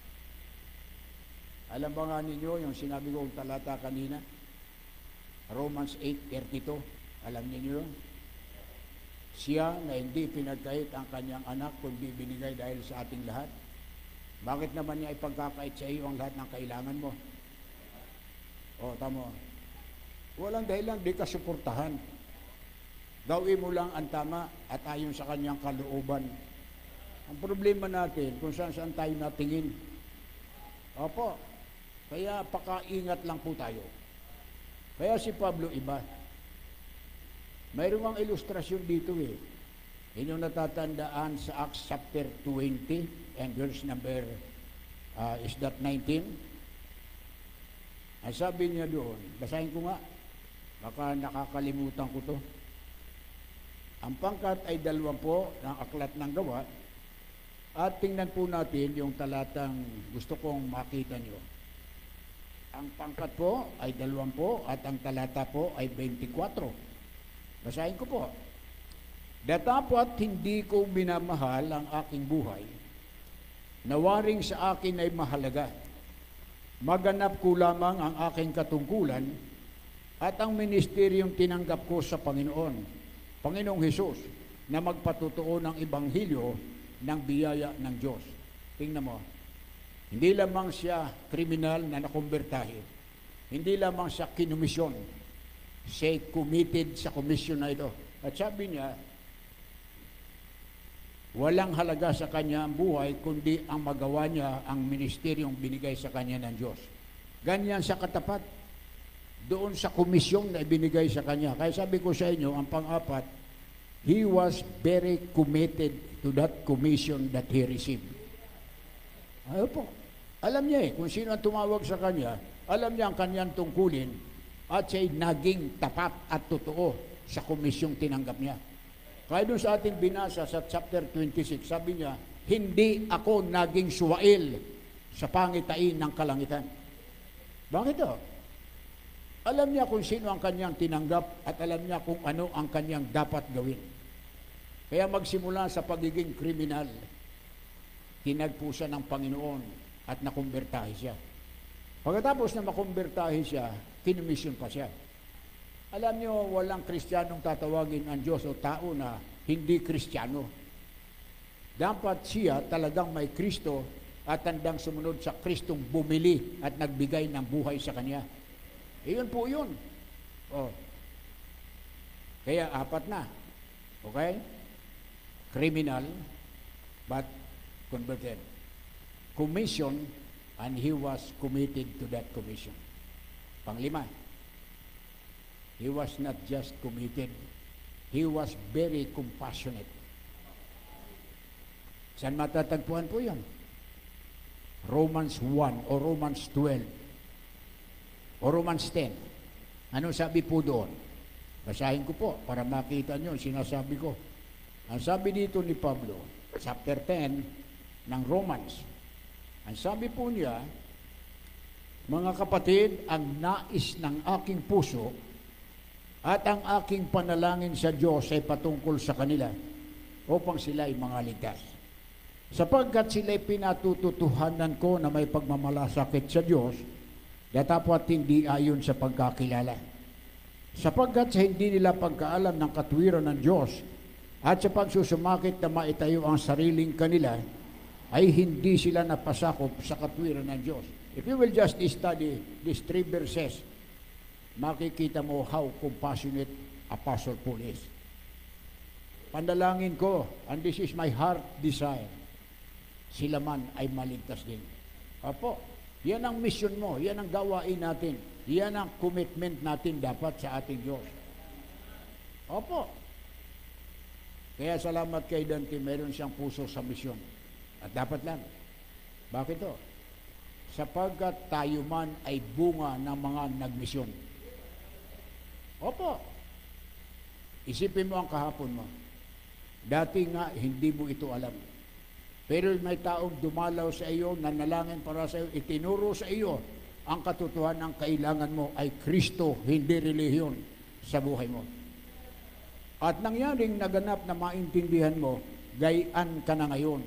Alam ba nga ninyo yung sinabi kong talata kanina? Romans eight thirty-two. Alam niyo yun? Siya na hindi pinagkait ang kanyang anak kundi binigay dahil sa ating lahat. Bakit naman niya ipagkakait sa iyo ang lahat ng kailangan mo? O, tamo. Walang dahilan, di ka suportahan. Gawin mo lang ang tama at ayon sa kanyang kalooban. Ang problema natin, kung saan-saan tayo natingin. Opo, kaya pakaingat lang po tayo. Kaya si Pablo iba. Mayroong ang ilustrasyon dito eh. Inyong natatandaan sa Acts chapter twenty and verse number, uh, is that nineteen? Ang sabi niya doon, basahin ko nga, baka nakakalimutan ko to. Ang pangkat ay dalawampu ng aklat ng gawa. At tingnan po natin yung talatang gusto kong makita nyo. Ang pangkat po ay dalawampu at ang talata po ay twenty-four. Basahin ko po. Datapwat hindi ko minamahal ang aking buhay, nawaring sa akin ay mahalaga. Maganap ko lamang ang aking katungkulan at ang ministeryong tinanggap ko sa Panginoon, Panginoong Hesus, na magpatutuo ng Ebanghelyo ng biyaya ng Diyos. Tingnan mo, hindi lamang siya kriminal na nakumbertahin, hindi lamang siya kinumisyon, siya committed sa komisyon na ito. At sabi niya, walang halaga sa kanya ang buhay, kundi ang magawa niya ang ministeryong binigay sa kanya ng Diyos. Ganyan siya katapat doon sa komisyon na ibinigay sa kanya. Kaya sabi ko sa inyo, ang pang-apat, he was very committed to that commission that he received. Ayaw po. Alam niya eh, kung sino ang tumawag sa kanya, alam niya ang kanyang tungkulin at siya'y naging tapat at totoo sa komisyong tinanggap niya. Kaya doon sa ating binasa sa chapter twenty-six, sabi niya, hindi ako naging suwail sa pangitain ng kalangitan. Bakit ito? Alam niya kung sino ang kanyang tinanggap at alam niya kung ano ang kanyang dapat gawin. Kaya magsimula sa pagiging kriminal, tinagpo siya ng Panginoon at nakumbertahe siya. Pagkatapos na makumbertahe siya, kinumisyon pa siya. Alam niyo, walang Kristiyanong tatawagin ang Diyos o tao na hindi Kristiyano. Dapat siya talagang may Kristo at handang sumunod sa Kristong bumili at nagbigay ng buhay sa Kanya. Iyon po yun. Oh. Kaya apat na. Okay? Criminal, but converted. Commission, and he was committed to that commission. Panglima, he was not just committed, he was very compassionate. Saan matatagpuan po yan? Romans one o Romans twelve o Romans ten. Ano sabi po doon? Basahin ko po para makita nyo ang sinasabi ko. Ang sabi dito ni Pablo, chapter ten ng Romans, ang sabi po niya, mga kapatid, ang nais ng aking puso at ang aking panalangin sa Diyos ay patungkol sa kanila upang sila ay mga ligtas. Sapagkat sila'y pinatututuhanan ko na may pagmamalasakit sa Diyos, datapwat hindi ayon sa pagkakilala. Sapagkat sa hindi nila pagkaalam ng katwiran ng Diyos at sa pagsusumakit na maitayo ang sariling kanila, ay hindi sila napasakop sa katwiran ng Diyos. If you will just study these three verses, makikita mo how compassionate Apostle Paul is. Pandalangin ko, and this is my heart desire, sila man ay maligtas din. Opo, yan ang mission mo, yan ang gawain natin, yan ang commitment natin dapat sa ating Diyos. Opo. Kaya salamat kay Dante, meron siyang puso sa mission. At dapat lang. Bakit to? Sapagkat tayo man ay bunga ng mga nagmisyon. Opo. Isipin mo ang kahapon mo. Dati nga, hindi mo ito alam. Pero may taong dumalaw sa iyo, nanalangin para sa iyo, itinuro sa iyo, ang katotohanan ng kailangan mo ay Kristo, hindi relihiyon sa buhay mo. At nangyaring naganap na maintindihan mo, gayaan ka na ngayon.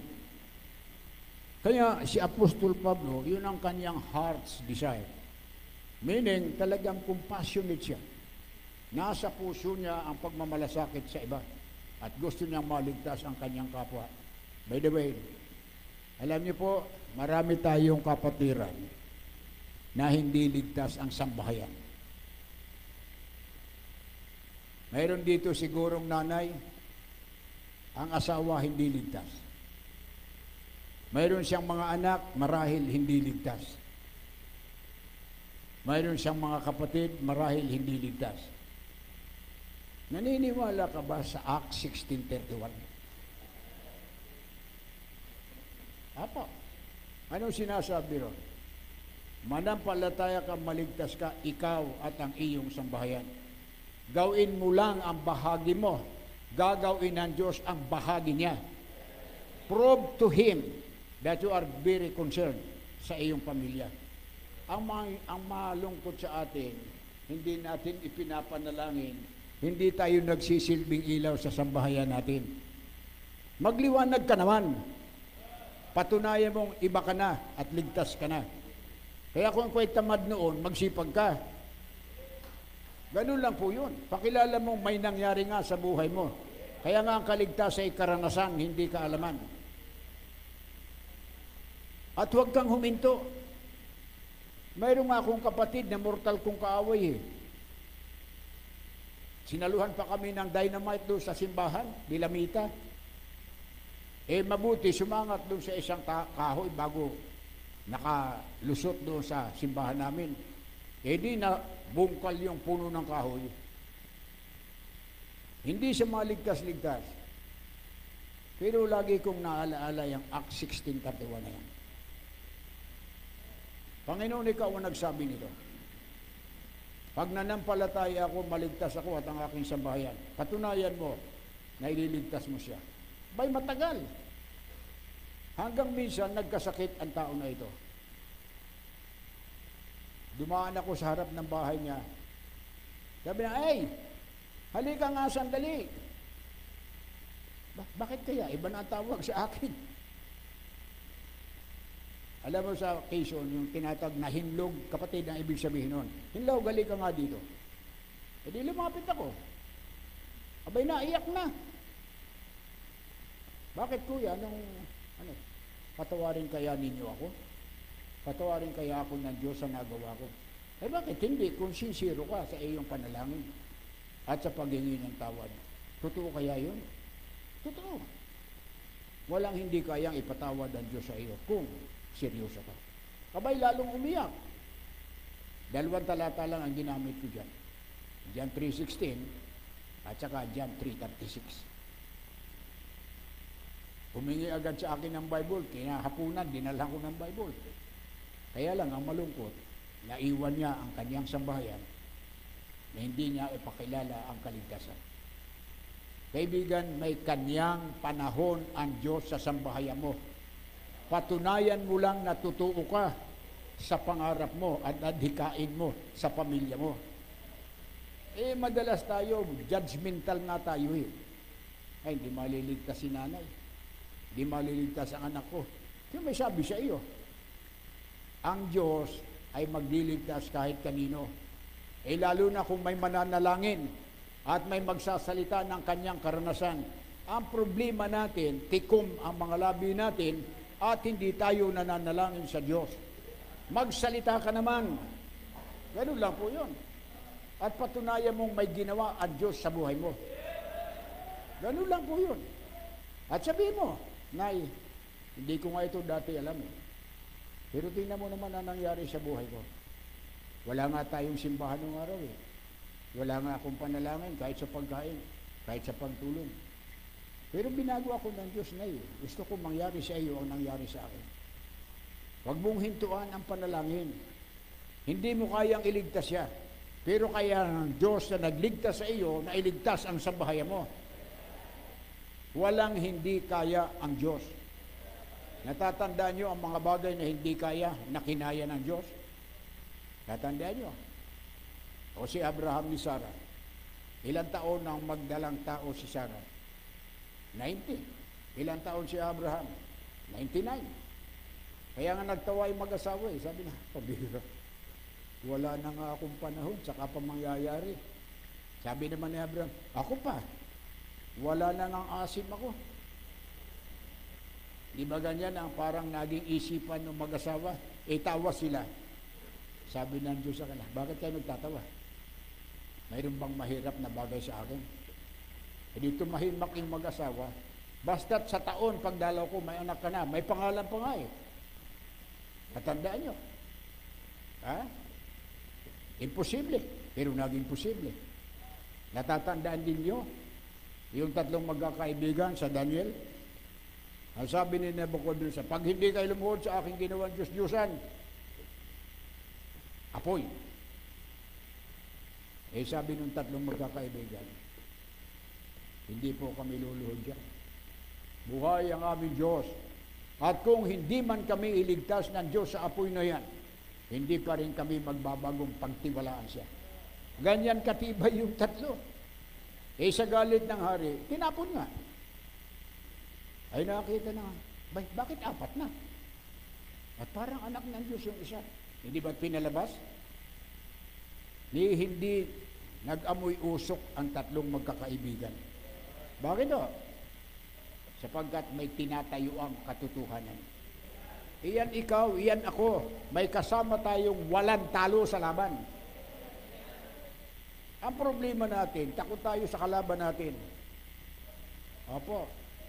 Kaya si Apostol Pablo, yun ang kanyang heart's desire. Meaning, talagang compassionate siya. Nasa puso niya ang pagmamalasakit sa iba. At gusto niyang maligtas ang kanyang kapwa. By the way, alam niyo po, marami tayong kapatiran na hindi ligtas ang sambahayan. Mayroon dito sigurong nanay, ang asawa hindi ligtas. Mayroon siyang mga anak, marahil hindi ligtas. Mayroon siyang mga kapatid, marahil hindi ligtas. Naniniwala ka ba sa Acts sixteen thirty-one? Apo. Anong sinasabi ron? Manampalataya ka, maligtas ka, ikaw at ang iyong sambahayan. Gawin mo lang ang bahagi mo. Gagawin ng Diyos ang bahagi niya. Prove to Him that you are very concerned sa iyong pamilya. Ang, mga, ang malungkot sa atin, hindi natin ipinapanalangin, hindi tayo nagsisilbing ilaw sa sambahayan natin. Magliwanag ka naman. Patunayan mong iba ka na at ligtas ka na. Kaya kung ako'y tamad noon, magsipag ka. Ganun lang po yun. Pakilala mong may nangyari nga sa buhay mo. Kaya nga ang kaligtasan ay karanasan, hindi kaalaman. At huwag kang huminto. Mayroon nga akong kapatid na mortal kong kaaway eh. Sinaluhan pa kami ng dynamite doon sa simbahan, Dilamita. Eh mabuti, sumangat doon sa isang kahoy bago nakalusot doon sa simbahan namin. Eh di na bungkal yung puno ng kahoy. Hindi siya maligtas-ligtas. Pero lagi kong naalaala yung Acts sixteen thirty-one na yan. Panginoon, ikaw ang nagsabi nito. Pag nanampalataya ako, maligtas ako at ang aking sambahayan. Patunayan mo na ililigtas mo siya. Bay matagal. Hanggang minsan nagkasakit ang tao na ito. Dumaan ako sa harap ng bahay niya. Sabi na, "Ay, halika nga sandali." Ba- bakit kaya? Iba na ang tawag sa akin. Alam mo sa Quezon, yung tinatag na hinlog, kapatid, ang ibig sabihin nun. Hinlog, halika nga dito. E di lumapit ako. Abay na, iyak na. Bakit kuya? Anong, ano, patawarin kaya ninyo ako? Patawarin kaya ako ng Diyos sa nagawa ko? Eh bakit hindi? Kung sincero ka sa iyong panalangin at sa paghingi ng tawad. Totoo kaya yun? Totoo. Walang hindi kayang ipatawad ang Diyos sa iyo kung seryoso ka. Kabay lalong umiyak. Dalawang talata lang ang ginamit ko dyan. John three sixteen at saka John three thirty-six. Humingi agad sa akin ng Bible, kinahapunan, dinalhan ko ng Bible. Kaya lang, ang malungkot, naiwan niya ang kanyang sambahayan na hindi niya ipakilala ang kaligtasan. Kaibigan, may kanyang panahon ang Diyos sa sambahayan mo. Patunayan mo lang na totoo ka sa pangarap mo at adhikain mo sa pamilya mo. Eh, madalas tayo, judgmental nga tayo eh. Ay, hindi maliligtas si nanay. Hindi maliligtas ang anak ko. Kaya may sabi sa iyo, ang Diyos ay magliligtas kahit kanino. Eh lalo na kung may mananalangin at may magsasalita ng kanyang karanasan. Ang problema natin, tikom ang mga labi natin at hindi tayo nananalangin sa Diyos. Magsalita ka naman. Ganun lang po yun. At patunayan mong may ginawa ang Diyos sa buhay mo. Ganun lang po yun. At sabihin mo, Nay, hindi ko nga ito dati alam eh. Pero tingnan mo naman ang nangyari sa buhay ko. Wala nga tayong simbahan ng araw eh. Wala nga akong panalangin kahit sa pagkain, kahit sa pagtulong. Pero binago ako ng Diyos, Nay. Gusto ko mangyari sa iyo ang nangyari sa akin. Huwag mong hintuan ang panalangin. Hindi mo kayang iligtas siya. Pero kaya ng Diyos na nagligtas sa iyo, na iligtas ang sambahayan mo. Walang hindi kaya ang Diyos. Natatandaan nyo ang mga bagay na hindi kaya, na kinaya ng Diyos? Natatandaan nyo? O si Abraham ni Sarah. Ilang taon ang magdalang tao si Sarah? ninety. Ilang taon si Abraham? ninety-nine. Kaya nga nagtawa yung mag-asawa eh. Sabi na, pabira. Wala na nga akong panahon, saka pa mangyayari. Sabi naman ni Abraham, ako pa. Wala na ng asim ako. Di ba ganyan ang parang naging isipan ng mag-asawa? E tawa sila. Sabi ng Diyos sa kanila, bakit kayo nagtatawa? Mayroon bang mahirap na bagay sa akin? E dito mahimak yung mag-asawa. Basta't sa taon, pagdalaw ko, may anak ka na, may pangalan pa nga eh. Natandaan nyo. Ha? Imposible. Pero naging posible. Natatandaan din nyo yung tatlong magkakaibigan sa Daniel. Ang sabi ni Nebuchadnezzar, pag hindi kayo lumuhod sa aking ginawang Diyos-Diyosan, apoy. Eh sabi ng tatlong magkakaibigan, hindi po kami luluhod dyan. Buhay ang aming Diyos. At kung hindi man kami iligtas ng Diyos sa apoy na yan, hindi pa rin kami magbabagong pagtiwalaan siya. Ganyan katibay yung tatlo. Eh sa galit ng hari, tinapon nga. Ay nakakita na, bakit apat na? At parang anak ng Diyos yung isa. Hindi ba't pinalabas? Ni hindi nag-amoy usok ang tatlong magkakaibigan. Bakit o? Sapagkat may tinatayo ang katotohanan. Iyan ikaw, iyan ako. May kasama tayong walang talo sa laban. Ang problema natin, takot tayo sa kalaban natin. Opo.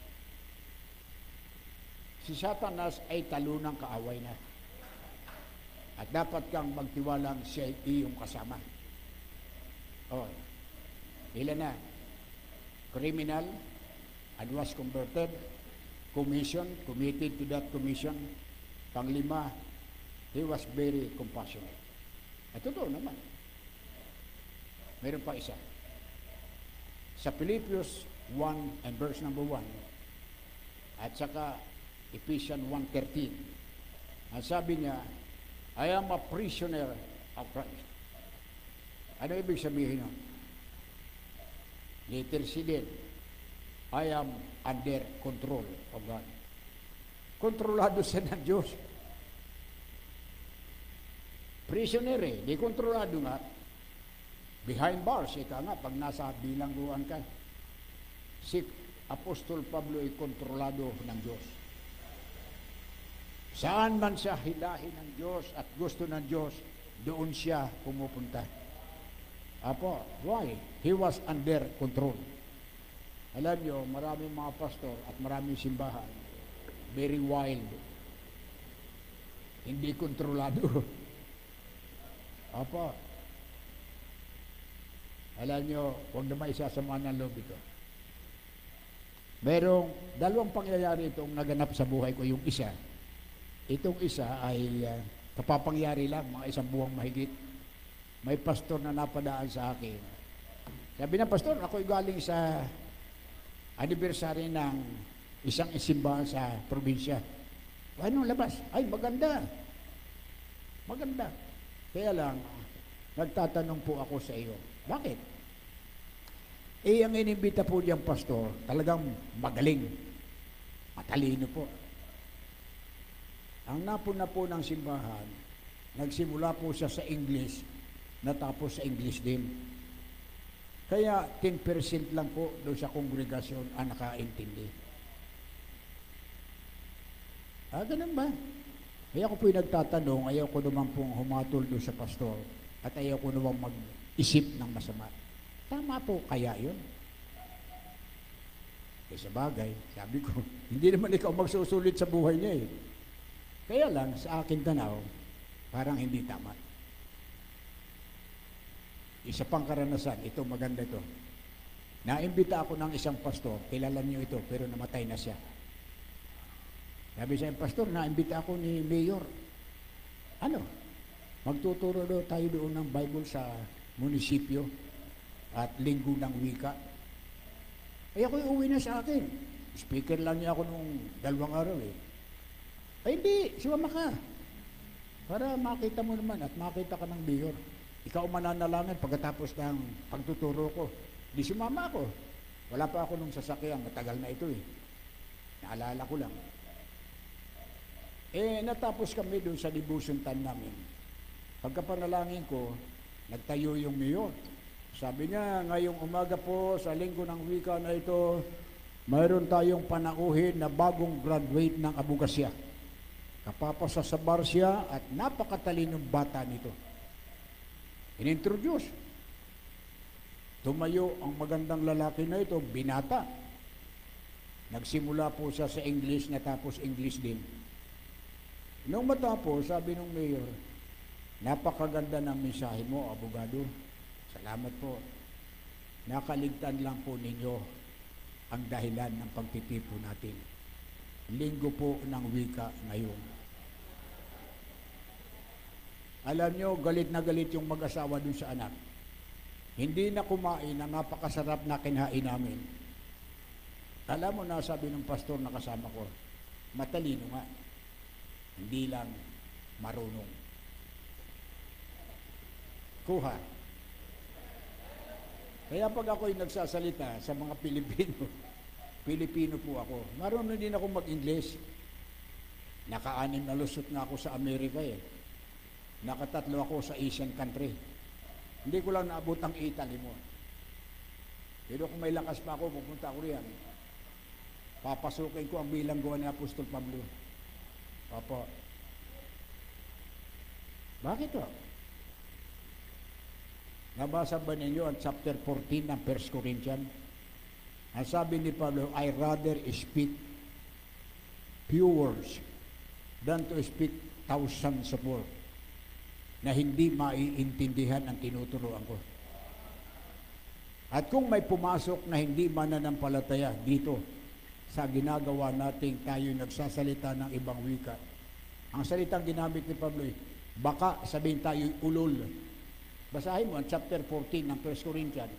Si Satanas ay talunang kaaway na. At dapat kang magtiwalang siya ay iyong kasama. O, ilan na? Criminal, and was converted, commission, committed to that commission. Panglima, he was very compassionate. At totoo naman. Meron pa isa. Sa Philippians one and verse number one, at saka Ephesians one thirteen, ang sabi niya, I am a prisoner of Christ. Ano ibig sabihin nun? Later C din, I am under control of God. Kontrolado siya ng Diyos. Prisoner eh, di kontrolado nga. Behind bars, ika nga, pag nasa bilangguan ka, si Apostol Pablo ay kontrolado ng Diyos. Saan man siya hilahin ng Diyos at gusto ng Diyos, doon siya pumupunta. Apo, why? He was under control. Alam nyo, maraming mga pastor at maraming simbahan, very wild. Hindi kontrolado. Opo. Alam nyo, huwag naman isasama ng loob ito. Merong dalawang pangyayari itong naganap sa buhay ko. Yung isa, itong isa ay uh, kapapangyari lang, mga isang buwang mahigit. May pastor na napadaan sa akin. Sabi ng pastor, ako'y galing sa anniversary ng isang simbahan sa probinsya. Anong labas? Ay, maganda. Maganda. Kaya lang, nagtatanong po ako sa iyo, bakit? Eh, ang inimbita po niyang pastor, talagang magaling. Matalino po. Ang napuna po ng simbahan, nagsimula po siya sa English, natapos sa English din. Kaya ten percent lang po doon sa kongregasyon ang nakaintindi. Ah, ganun ba? Kaya ako po'y nagtatanong, ayaw ko naman pong humatol doon sa pastor at ayaw ko naman mag-isip ng masama. Tama po kaya yun? Eh sa bagay, sabi ko, hindi naman ikaw magsusulit sa buhay niya eh. Kaya lang, sa akin tanaw, parang hindi tama. Isa pang karanasan, ito maganda ito. Naimbita ako ng isang pastor, kilala niyo ito, pero namatay na siya. Sabi sa pastor, naimbita ako ni Mayor. Ano? Magtuturo daw tayo doon ng Bible sa munisipyo at linggo ng wika. Ay ako'y uwi na sa akin. Speaker lang niya ako nung dalawang araw eh. Ay hindi, sumama ka. Para makita mo naman at makita ka ng Mayor. Ikaw mananalangin pagkatapos ng pagtuturo ko. Di sumama ako. Wala pa ako nung sasakyan, matagal na ito eh. Naalala ko lang. Eh, natapos kami doon sa devotion time namin. Pagkapanalangin ko, nagtayo yung mayor. Sabi niya, ngayong umaga po sa linggo ng wika na ito, mayroon tayong panauhin na bagong graduate ng abugasya. Kapapasa sa bar siya at napakatalinong bata nito. Inintroduce. Tumayo ang magandang lalaki na ito, binata. Nagsimula po siya sa English, natapos English din. Nung matapos, sabi ng mayor, napakaganda ng mensahe mo, abogado. Salamat po. Nakaligtan lang po ninyo ang dahilan ng pagtitipo natin. Linggo po ng wika ngayon. Alam nyo, galit na galit yung mag-asawa dun sa anak. Hindi na kumain ang napakasarap na kinain namin. Alam mo na, sabi ng pastor na kasama ko, matalino nga. Hindi lang marunong. Kuha. Kaya pag ako'y nagsasalita sa mga Pilipino, Pilipino po ako, marunong din ako mag-English. Naka-anim na lusot na ako sa Amerika eh. Nakatatlo ako sa Asian country. Hindi ko lang naabot ang Italy mo. Pero kung may lakas pa ako, pupunta ako riyan. Papasukin ko ang bilangguan ni Apostol Pablo. Opo. Bakit o? Nabasa ba ninyo ang chapter fourteen ng First Corinthians? Ang sabi ni Pablo, I rather speak few words than to speak thousands of words na hindi maiintindihan ang tinuturuan ko. At kung may pumasok na hindi mananampalataya dito sa ginagawa nating tayo nagsasalita ng ibang wika, ang salitang ginamit ni Pablo, baka sabihin tayo ulol. Basahin mo ang chapter fourteen ng First Corinthians.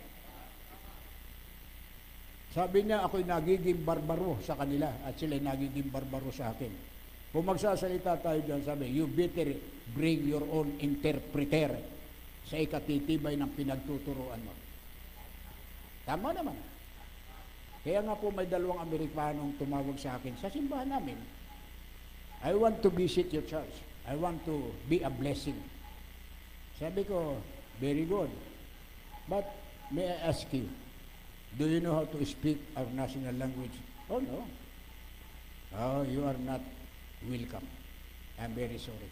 Sabi niya, ako'y nagiging barbaro sa kanila at sila'y nagiging barbaro sa akin. Kung magsasalita tayo dyan, sabi, you better bring your own interpreter sa ikatitibay ng pinagtuturuan mo. Tama naman. Kaya nga po may dalawang Amerikanong tumawag sa akin sa simbahan namin. I want to visit your church. I want to be a blessing. Sabi ko, very good. But may I ask you, do you know how to speak our national language? Oh, no. Oh, you are not welcome. I'm very sorry.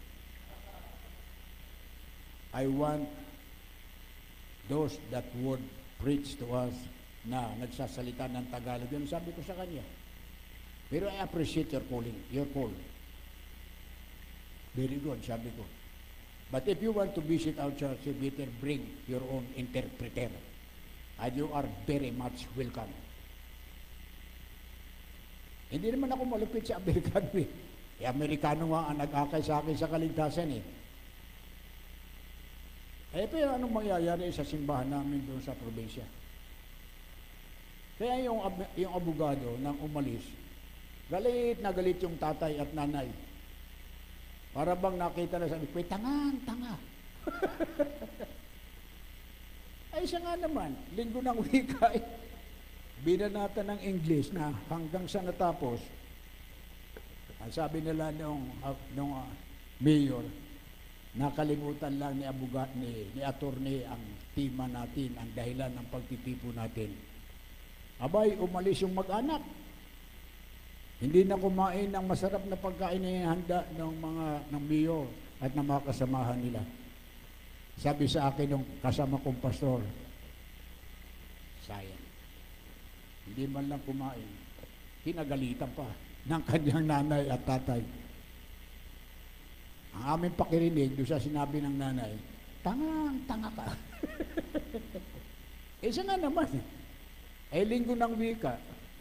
I want those that would preach to us na nagsasalita ng Tagalog. Yan sabi ko sa kanya. Pero I appreciate your calling, your call. Very good, sabi ko. But if you want to visit our church, you better bring your own interpreter. And you are very much welcome. Hindi naman ako malupit sa Amerikano eh. Eh, Amerikano nga ang nag-akay sa akin sa kaligtasan eh. Eh, pero anong mangyayari sa simbahan namin doon sa probinsya? Kaya yung, yung abogado nang umalis, galit na galit yung tatay at nanay. Para bang nakita na sabi, "Kuy, tanga, tanga." Ay, siya nga naman, linggo ng wika, eh, binanata ng English na hanggang sa natapos, ang sabi nila nung, uh, nung uh, mayor, nakalimutan lang ni abugat ni, ni attorney ang tima natin, ang dahilan ng pagtitipo natin. Abay, umalis yung mag-anak. Hindi na kumain ng masarap na pagkain na handa ng mga ng mayor at ng mga kasamahan nila. Sabi sa akin ng kasama kong pastor, sayang. Hindi man lang kumain. Kinagalitan pa ng kanyang nanay at tatay. Ang aming pakirinig doon sa sinabi ng nanay, "Tangang, tanga ka." Eh siya nga naman. Eh linggo ng wika.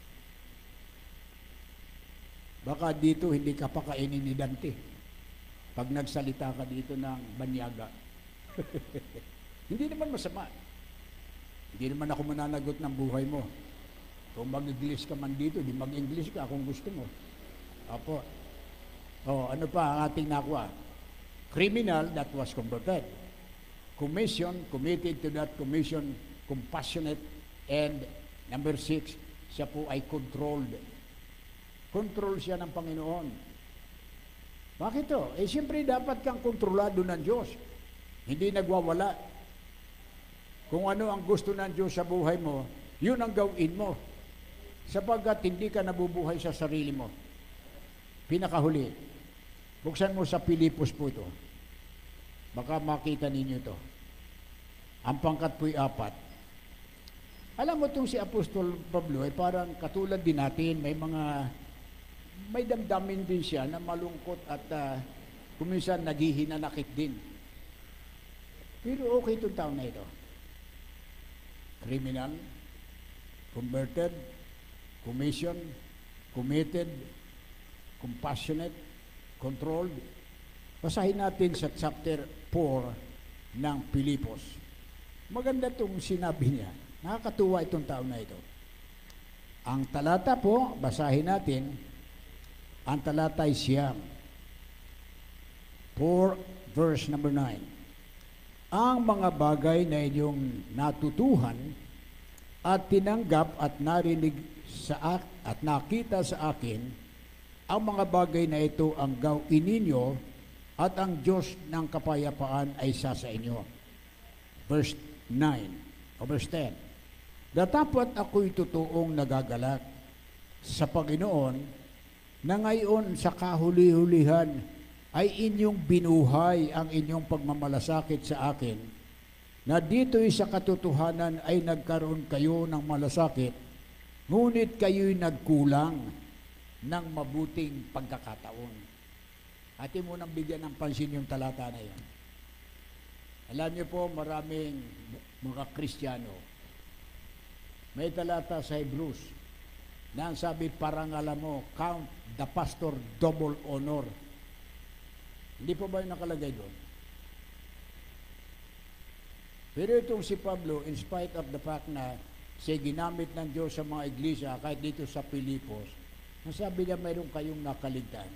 Baka dito hindi ka pakainin ni Dante. Pag nagsalita ka dito ng banyaga. Hindi naman masama. Hindi naman ako mananagot ng buhay mo. Kung mag-English ka man dito, di mag-English ka kung gusto mo. Apo. Oh, ano pa ang ating nakuha? Criminal that was converted. Commission, committed to that commission, compassionate, and number six, siya po ay controlled. Control siya ng Panginoon. Bakit to? Eh, siyempre dapat kang kontrolado ng Diyos. Hindi nagwawala. Kung ano ang gusto ng Diyos sa buhay mo, yun ang gawin mo. Sapagkat hindi ka nabubuhay sa sarili mo. Pinakahuli, buksan mo sa Pilipos po ito. Baka makita ninyo ito. Ang pangkat po'y apat. Alam mo itong si Apostol Pablo ay parang katulad din natin, may mga may damdamin din siya na malungkot at uh, kuminsan naghihinanakit din. Pero okay itong tao na ito. Criminal, converted, commission, committed, compassionate, controlled. Basahin natin sa chapter four ng Pilipos. Maganda itong sinabi niya. Nakakatuwa itong tao na ito. Ang talata po, basahin natin, ang talata ay siyam. four verse number nine. Ang mga bagay na inyong natutuhan at tinanggap at narinig sa ak at nakita sa akin, ang mga bagay na ito ang gawin ninyo at ang Diyos ng kapayapaan ay isa sa inyo. Verse nine o verse ten. Datapat ako'y totoong nagagalak sa Panginoon na ngayon sa kahuli-hulihan ay inyong binuhay ang inyong pagmamalasakit sa akin, na dito'y sa katotohanan ay nagkaroon kayo ng malasakit, ngunit kayo'y nagkulang ng mabuting pagkakataon. Atin mo nang bigyan ng pansin yung talata na yun. Alam niyo po, maraming mga Kristiyano, may talata sa Hebrews na ang sabi, parangalan mo, count the pastor double honor. Hindi po ba yung nakalagay doon? Pero itong si Pablo, in spite of the fact na siya ginamit ng Diyos sa mga iglesia, kahit dito sa Pilipos, nasabi niya mayroon kayong nakaligtaan.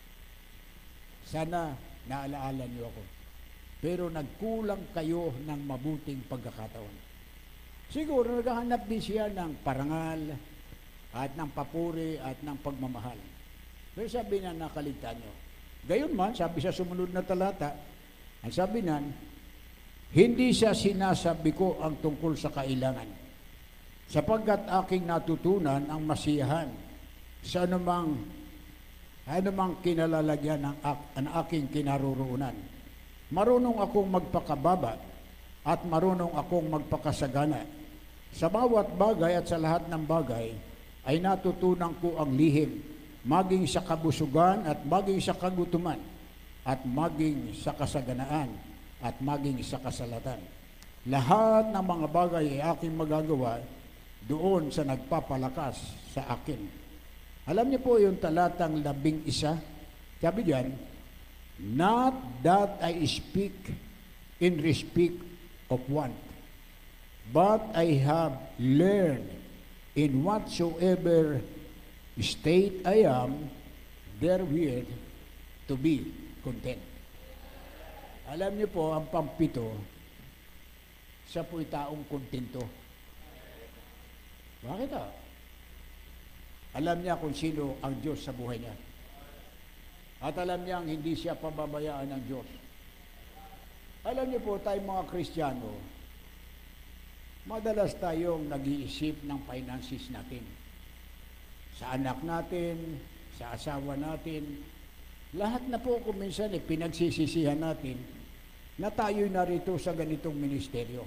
Sana naalaala niyo ako. Pero nagkulang kayo ng mabuting pagkakataon. Siguro naghahanap din siya ng parangal at ng papuri at ng pagmamahal. Pero sabi niya, nakaligtaan niyo. Gayon man, sabi sa sumunod na talata, ang sabi nan, hindi siya sinasabi ko ang tungkol sa kailangan, sapagkat aking natutunan ang masiyahan sa anumang, anumang kinalalagyan ng, ang aking kinaroroonan. Marunong akong magpakababa at marunong akong magpakasagana. Sa bawat bagay at sa lahat ng bagay ay natutunan ko ang lihim, maging sa kabusugan at maging sa kagutuman. at maging sa kasaganaan at maging sa kasalatan. Lahat ng mga bagay ay aking magagawa doon sa nagpapalakas sa akin. Alam niyo po yung talatang labing isa? Sabi diyan, not that I speak in respect of want, but I have learned in whatsoever state I am, therewith to be content. Alam niyo po, ang pampito, siya po'y taong kontento. Bakit ah? Alam niya kung sino ang Diyos sa buhay niya. At alam niyang hindi siya pababayaan ng Diyos. Alam niyo po, tayong mga Kristiyano, madalas tayong nag-iisip ng finances natin. Sa anak natin, sa asawa natin, lahat na po kung minsan eh, pinagsisisihan natin na tayo'y narito sa ganitong ministeryo.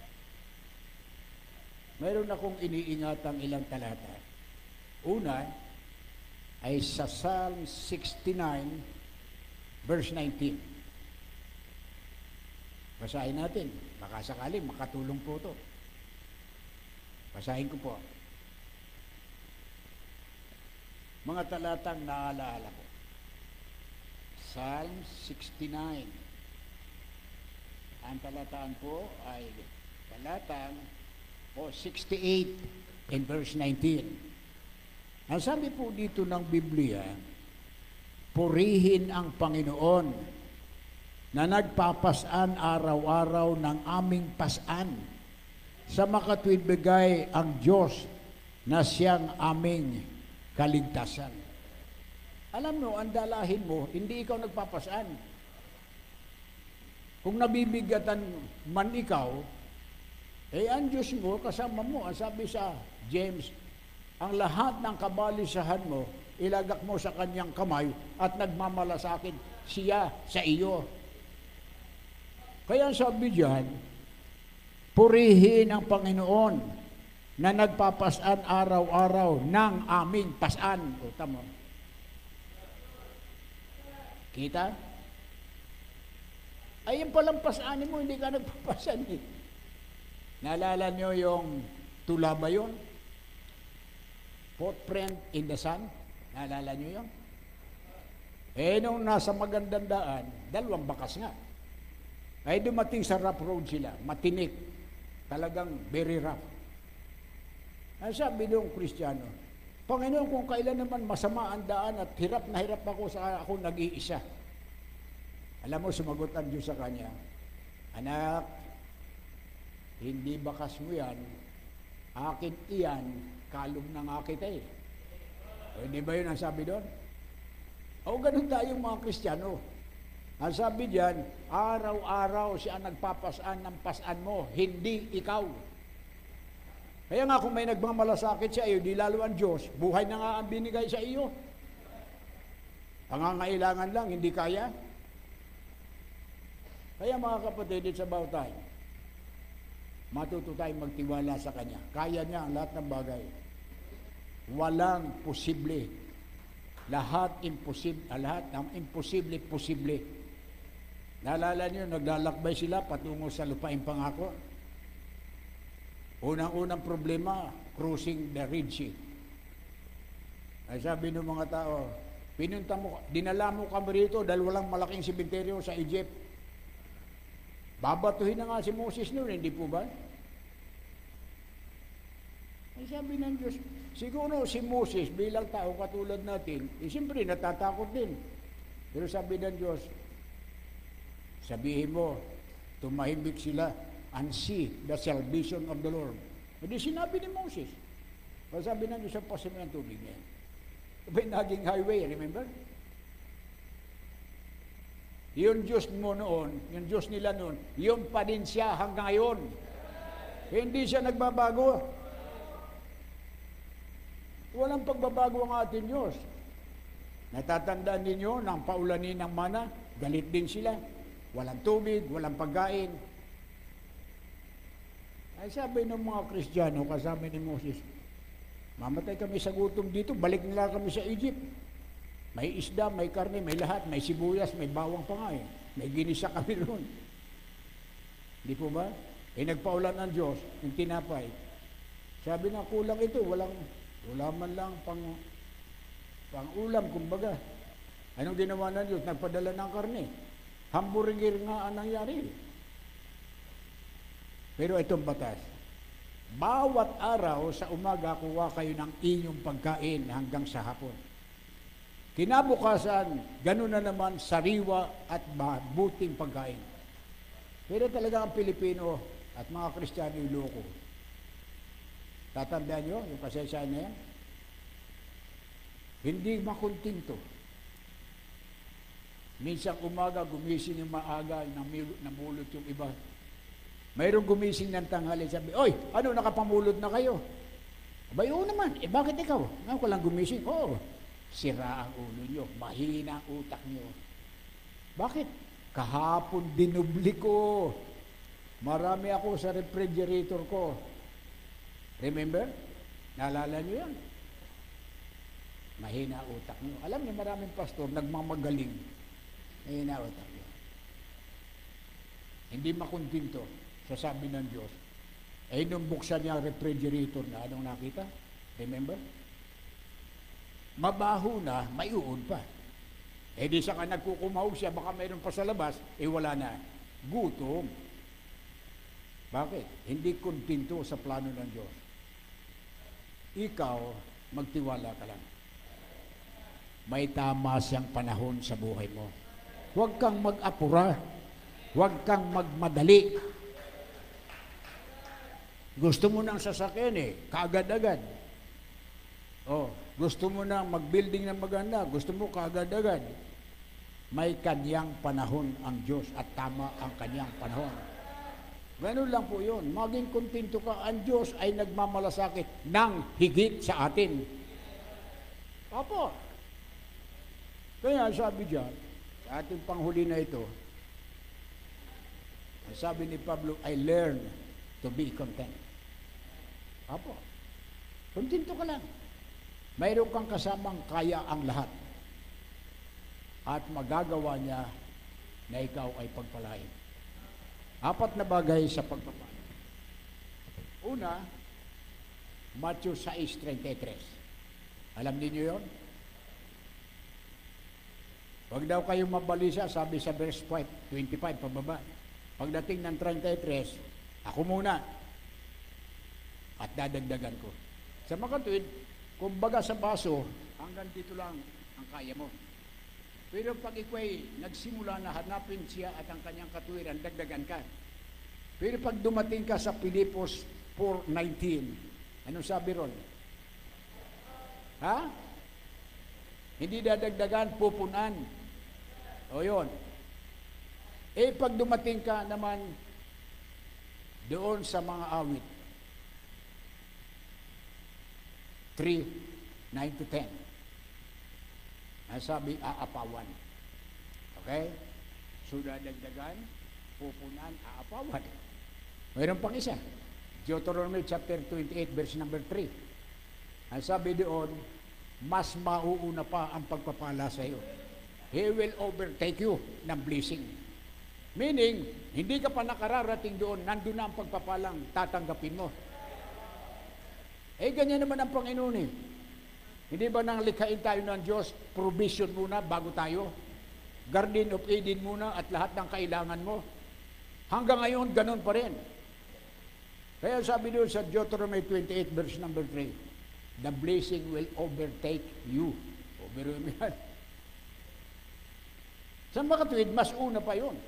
Mayroon akong iniingatang ilang talata. Una ay sa Psalm sixty-nine, verse nineteen. Basahin natin. Baka sakaling makatulong po ito. Basahin ko po. Mga talatang naalaala ko. Psalm sixty-nine. Ang talataan po ay talatang o sixty-eight in verse nineteen. Ang sabi po dito ng Biblia, purihin ang Panginoon na nagpapasan araw-araw ng aming pasan sa makatwid bigay ang Diyos na siyang aming kaligtasan. Alam mo, ang dalahin mo, hindi ikaw nagpapasan. Kung nabibigatan man ikaw, eh ang Diyos mo, kasama mo, ang sabi sa James, ang lahat ng kabalisahan mo, ilagak mo sa kanyang kamay at nagmamalasakit siya sa iyo. Kaya sabi diyan, purihin ang Panginoon na nagpapasan araw-araw ng aming pasan. O, tama. Kita? Ay, yung palang pasanin mo, hindi ka nagpapasan eh. Naalala niyo yung tula ba yun? Footprint in the sun. Naalala niyo yun? Eh, nung nasa magandang daan, dalawang bakas nga. Ay, dumating sa rough road sila. Matinik. Talagang very rough. Ay, sabi nung Kristiyano, Panginoon, kung kailan naman masama ang daan at hirap na hirap ako sa ako nag-iisa. Alam mo, sumagot ang Diyos sa kanya, anak, hindi bakas mo yan, akin iyan, kalog ng akit eh. O, hindi ba yun ang sabi doon? O, ganun tayong mga Kristiyano. Ang sabi diyan, araw-araw siya nagpapasan ng pasan mo, hindi ikaw. Kaya nga kung may nagmamalasakit sa iyo, di lalo ang Diyos, buhay na nga ang binigay sa iyo. Pangangailangan lang, hindi kaya. Kaya mga kapatid, it's about time. Matuto tayong magtiwala sa Kanya. Kaya niya ang lahat ng bagay. Walang posible. Lahat imposible, lahat ng imposible, posible. Naalala niyo, naglalakbay sila patungo sa lupaing pangako. Unang-unang problema, crossing the Red Sea. Ay sabi ng mga tao, pinunta mo, dinala mo kami rito dahil walang malaking simenteryo sa Egypt. Babatuhin na nga si Moses noon, hindi po ba? Ay sabi ng Diyos, siguro si Moses bilang tao katulad natin, eh siyempre natatakot din. Pero sabi ng Diyos, sabihin mo, tumahimik sila and see the salvation of the Lord. Hindi sinabi ni Moses. Pero sabi ng Diyos, ang pasin mo ng tubig niya. Sabi naging highway, remember? Yung Diyos mo noon, yung Diyos nila noon, yung pa din siya hanggang ngayon. Hindi siya nagbabago. Walang pagbabago ang ating Diyos. Natatandaan ninyo, nang paulanin ng mana, galit din sila. Walang tubig, walang pagkain. Ay sabi ng mga Kristiyano, kasama ni Moses, mamatay kami sa gutom dito, balik nila kami sa Egypt. May isda, may karne, may lahat, may sibuyas, may bawang pa nga eh. May ginisa kami roon. Di po ba? Eh nagpaulan ng Diyos, yung tinapay. Sabi na kulang ito, walang, wala man lang pang, pang ulam, kumbaga. Anong ginawa ng Diyos? Nagpadala ng karne. Hamburger nga ang nangyari. Pero itong batas, bawat araw sa umaga kuha kayo ng inyong pagkain hanggang sa hapon. Kinabukasan, gano'n na naman sariwa at mabuting pagkain. Pero talaga ang Pilipino at mga Kristiyano yung loko. Tatandaan nyo yung pasensyahan na yan? Hindi makuntinto. Minsan umaga, gumising yung maaga, namulot yung iba. Mayroong gumising ng tanghali, sabi, oy, ano, nakapamulot na kayo? Abay, oo naman. Eh, bakit ikaw? Ngayon ko lang gumising. Oo. Sira ang ulo nyo. Mahina ang utak nyo. Bakit? Kahapon dinubli ko. Marami ako sa refrigerator ko. Remember? Naalala nyo yan? Mahina ang utak nyo. Alam niyo, maraming pastor nagmamagaling. Mahina ang utak nyo. Hindi makuntinto sa sabi ng Diyos. Eh, nung buksan niya ang refrigerator na, anong nakita? Remember? Mabaho na, may uod pa. Eh, di saka nagkukumahog siya, baka mayroon pa sa labas, eh wala na. Gutom. Bakit? Hindi kontento sa plano ng Diyos. Ikaw, magtiwala ka lang. May tama siyang panahon sa buhay mo. Huwag kang mag-apura. Huwag kang magmadali. Gusto mo ng sasakyan eh, kaagad-agad. Oh, gusto mo na mag-building ng maganda, gusto mo kaagad-agad. May kanyang panahon ang Diyos at tama ang kanyang panahon. Ganun lang po yun. Maging kontento ka, ang Diyos ay nagmamalasakit ng higit sa atin. Opo. Kaya sabi diyan, sa ating panghuli na ito, sabi ni Pablo, I learn to be content. Opo. Kontento ka lang. Mayroon kang kasamang kaya ang lahat. At magagawa niya na ikaw ay pagpalain. Apat na bagay sa pagpapala. Una, Matthew six thirty-three. Alam niyo yon? Huwag daw kayong mabalisa, sabi sa verse five, twenty-five, pababa. Pagdating ng thirty-three, ako muna. At dadagdagan ko. Sa makatuwid, kumbaga sa baso, hanggang dito lang ang kaya mo. Pero pag ikaw'y nagsimula na hanapin siya at ang kanyang katuwiran, dagdagan ka. Pero pag dumating ka sa Pilipos four nineteen, anong sabi ron? Ha? Hindi dadagdagan, pupunan. O yun. Eh pag dumating ka naman doon sa mga awit, three, nine to ten. Ang sabi, aapawan. Okay? So, dadagdagan, pupunan, aapawan. Mayroon pang isa. Deuteronomy chapter twenty-eight, verse number three. Ang sabi doon, mas mauuna pa ang pagpapala sa iyo. He will overtake you ng blessing. Meaning, hindi ka pa nakararating doon, nandun na ang pagpapalang tatanggapin mo. Eh, ganyan naman ang Panginoon eh. Hindi ba nang likhain tayo ng Diyos, provision muna bago tayo? Garden of Eden muna at lahat ng kailangan mo. Hanggang ngayon, ganun pa rin. Kaya sabi doon sa Deuteronomy twenty-eight, verse number three, the blessing will overtake you. O, biro mo yan. Sa makatuwid, mas una pa yun.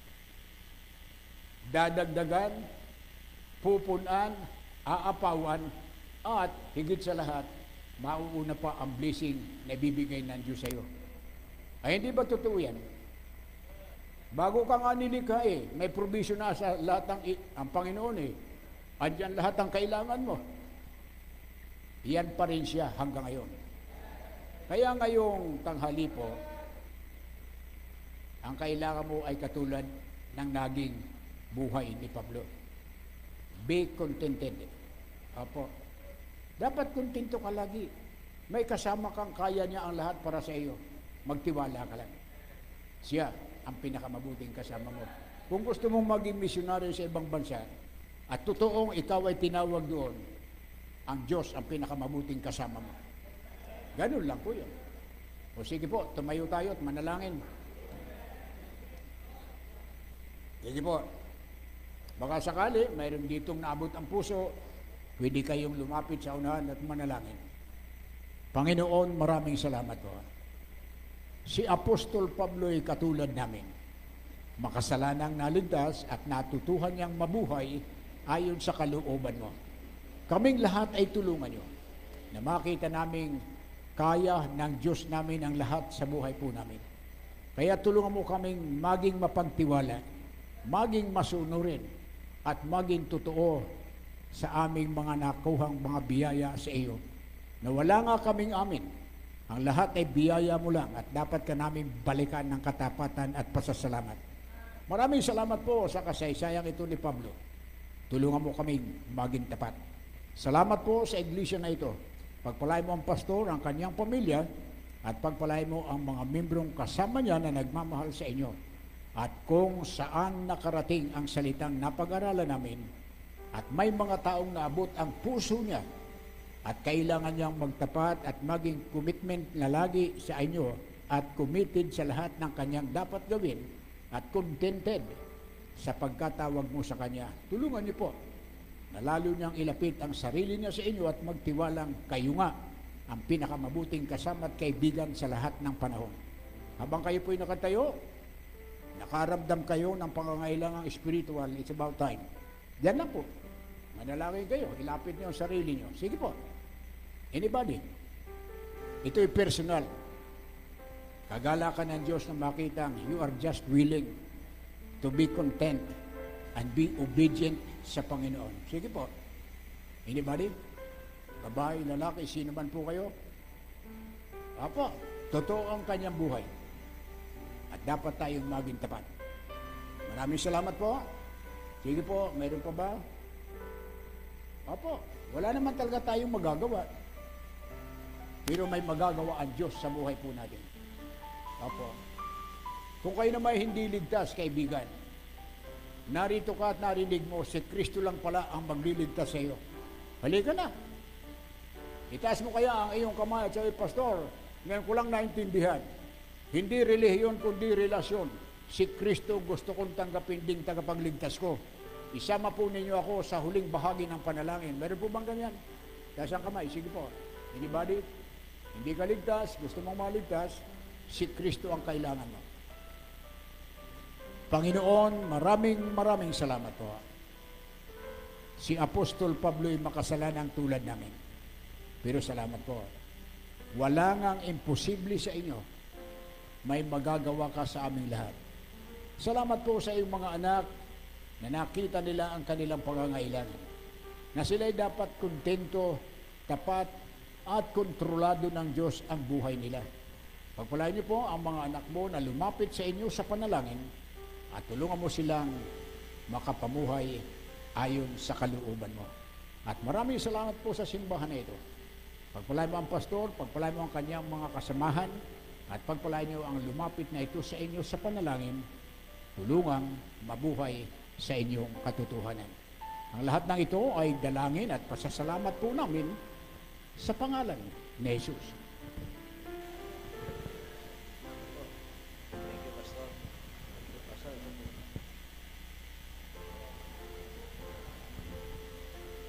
Dadagdagan, pupunan, aapawan, at higit sa lahat, mauuna pa ang blessing na ibibigay ng Diyos sa iyo. Ay hindi ba totoo yan? Bago ka nga nilikha eh, may provision na sa lahat ng ang Panginoon eh. Andyan lahat ng kailangan mo. Yan pa rin siya hanggang ngayon. Kaya ngayong tanghali po, ang kailangan mo ay katulad ng naging buhay ni Pablo. Be contented. Apo. Dapat kontento ka lagi. May kasama kang kaya niya ang lahat para sa iyo. Magtiwala ka lang. Siya ang pinakamabuting kasama mo. Kung gusto mong maging misyonaryo sa ibang bansa, at totoong ikaw ay tinawag doon, ang Diyos ang pinakamabuting kasama mo. Ganun lang po yun. O sige po, tumayo tayo at manalangin. Sige po. Baka sakali, mayroon ditong naabot ang puso, pwede kayong lumapit sa unahan at manalangin. Panginoon, maraming salamat po. Si Apostol Pablo ay katulad namin. Makasalanang naligtas at natutuhan niyang mabuhay ayon sa kalooban mo. Kaming lahat ay tulungan niyo na makita naming kaya ng Diyos namin ang lahat sa buhay po namin. Kaya tulungan mo kaming maging mapagtiwala, maging masunurin, at maging totoo sa aming mga nakuhang mga biyaya sa iyo. Na wala nga kaming amin. Ang lahat ay biyaya mo lang at dapat ka namin balikan ng katapatan at pasasalamat. Maraming salamat po sa kasaysayang ito ni Pablo. Tulungan mo kaming maging tapat. Salamat po sa iglesia na ito. Pagpalain mo ang pastor, ang kanyang pamilya, at pagpalain mo ang mga membrong kasama niya na nagmamahal sa inyo. At kung saan nakarating ang salitang napag-aralan namin, at may mga taong naabot ang puso niya, at kailangan niyang magtapat at maging commitment na lagi sa inyo, at committed sa lahat ng kanyang dapat gawin, at contented sa pagkatawag mo sa kanya. Tulungan niyo po na lalo niyang ilapit ang sarili niya sa inyo at magtiwalang kayo nga ang pinakamabuting kasama at kaibigan sa lahat ng panahon. Habang kayo po'y nakatayo, nakaramdam kayo ng pangangailangang spiritual, it's about time. Diyan lang po. Manalangin kayo, ilapit niyo ang sarili niyo. Sige po. Anybody? Ito'y personal. Kagalakan ng Diyos na makitang you are just willing to be content and be obedient sa Panginoon. Sige po. Anybody? Babae, lalaki, sino man po kayo? Apo, totoo ang kanyang buhay. At dapat tayong maging tapat. Maraming salamat po. Sige po, mayroon pa ba? Apo, wala naman talaga tayong magagawa. Pero may magagawa ang Diyos sa buhay po natin. Apo. Kung kayo naman hindi ligtas, kaibigan, narito ka at narinig mo, si Kristo lang pala ang magliligtas sa iyo. Halika na. Itaas mo kaya ang iyong kamay at sabi, Pastor, ngayon ko lang naintindihan. Hindi relihiyon, kundi relasyon. Si Kristo gusto kong tanggapin ding tagapagligtas ko. Isama po ninyo ako sa huling bahagi ng panalangin. Meron po bang ganyan? Taas ang kamay. Sige po. Anybody? Hindi ka ligtas, gusto mong maligtas, si Kristo ang kailangan mo. Panginoon, maraming maraming salamat po. Si Apostol Pablo ay makasalanang tulad namin. Pero salamat po. Wala ngang imposible sa inyo. May magagawa ka sa aming lahat. Salamat po sa iyong mga anak na nakita nila ang kanilang pangangailangan. Na sila'y dapat kontento, tapat, at kontrolado ng Diyos ang buhay nila. Pagpalain niyo po ang mga anak mo na lumapit sa inyo sa panalangin at tulungan mo silang makapamuhay ayon sa kalooban mo. At maraming salamat po sa simbahan na ito. Pagpalain mo ang pastor, pagpalain mo ang kanyang mga kasamahan, at pagpalain niyo ang lumapit na ito sa inyo sa panalangin, tulungang mabuhay sa inyong katotohanan. Ang lahat ng ito ay dalangin at pasasalamat po namin sa pangalan ni Jesus.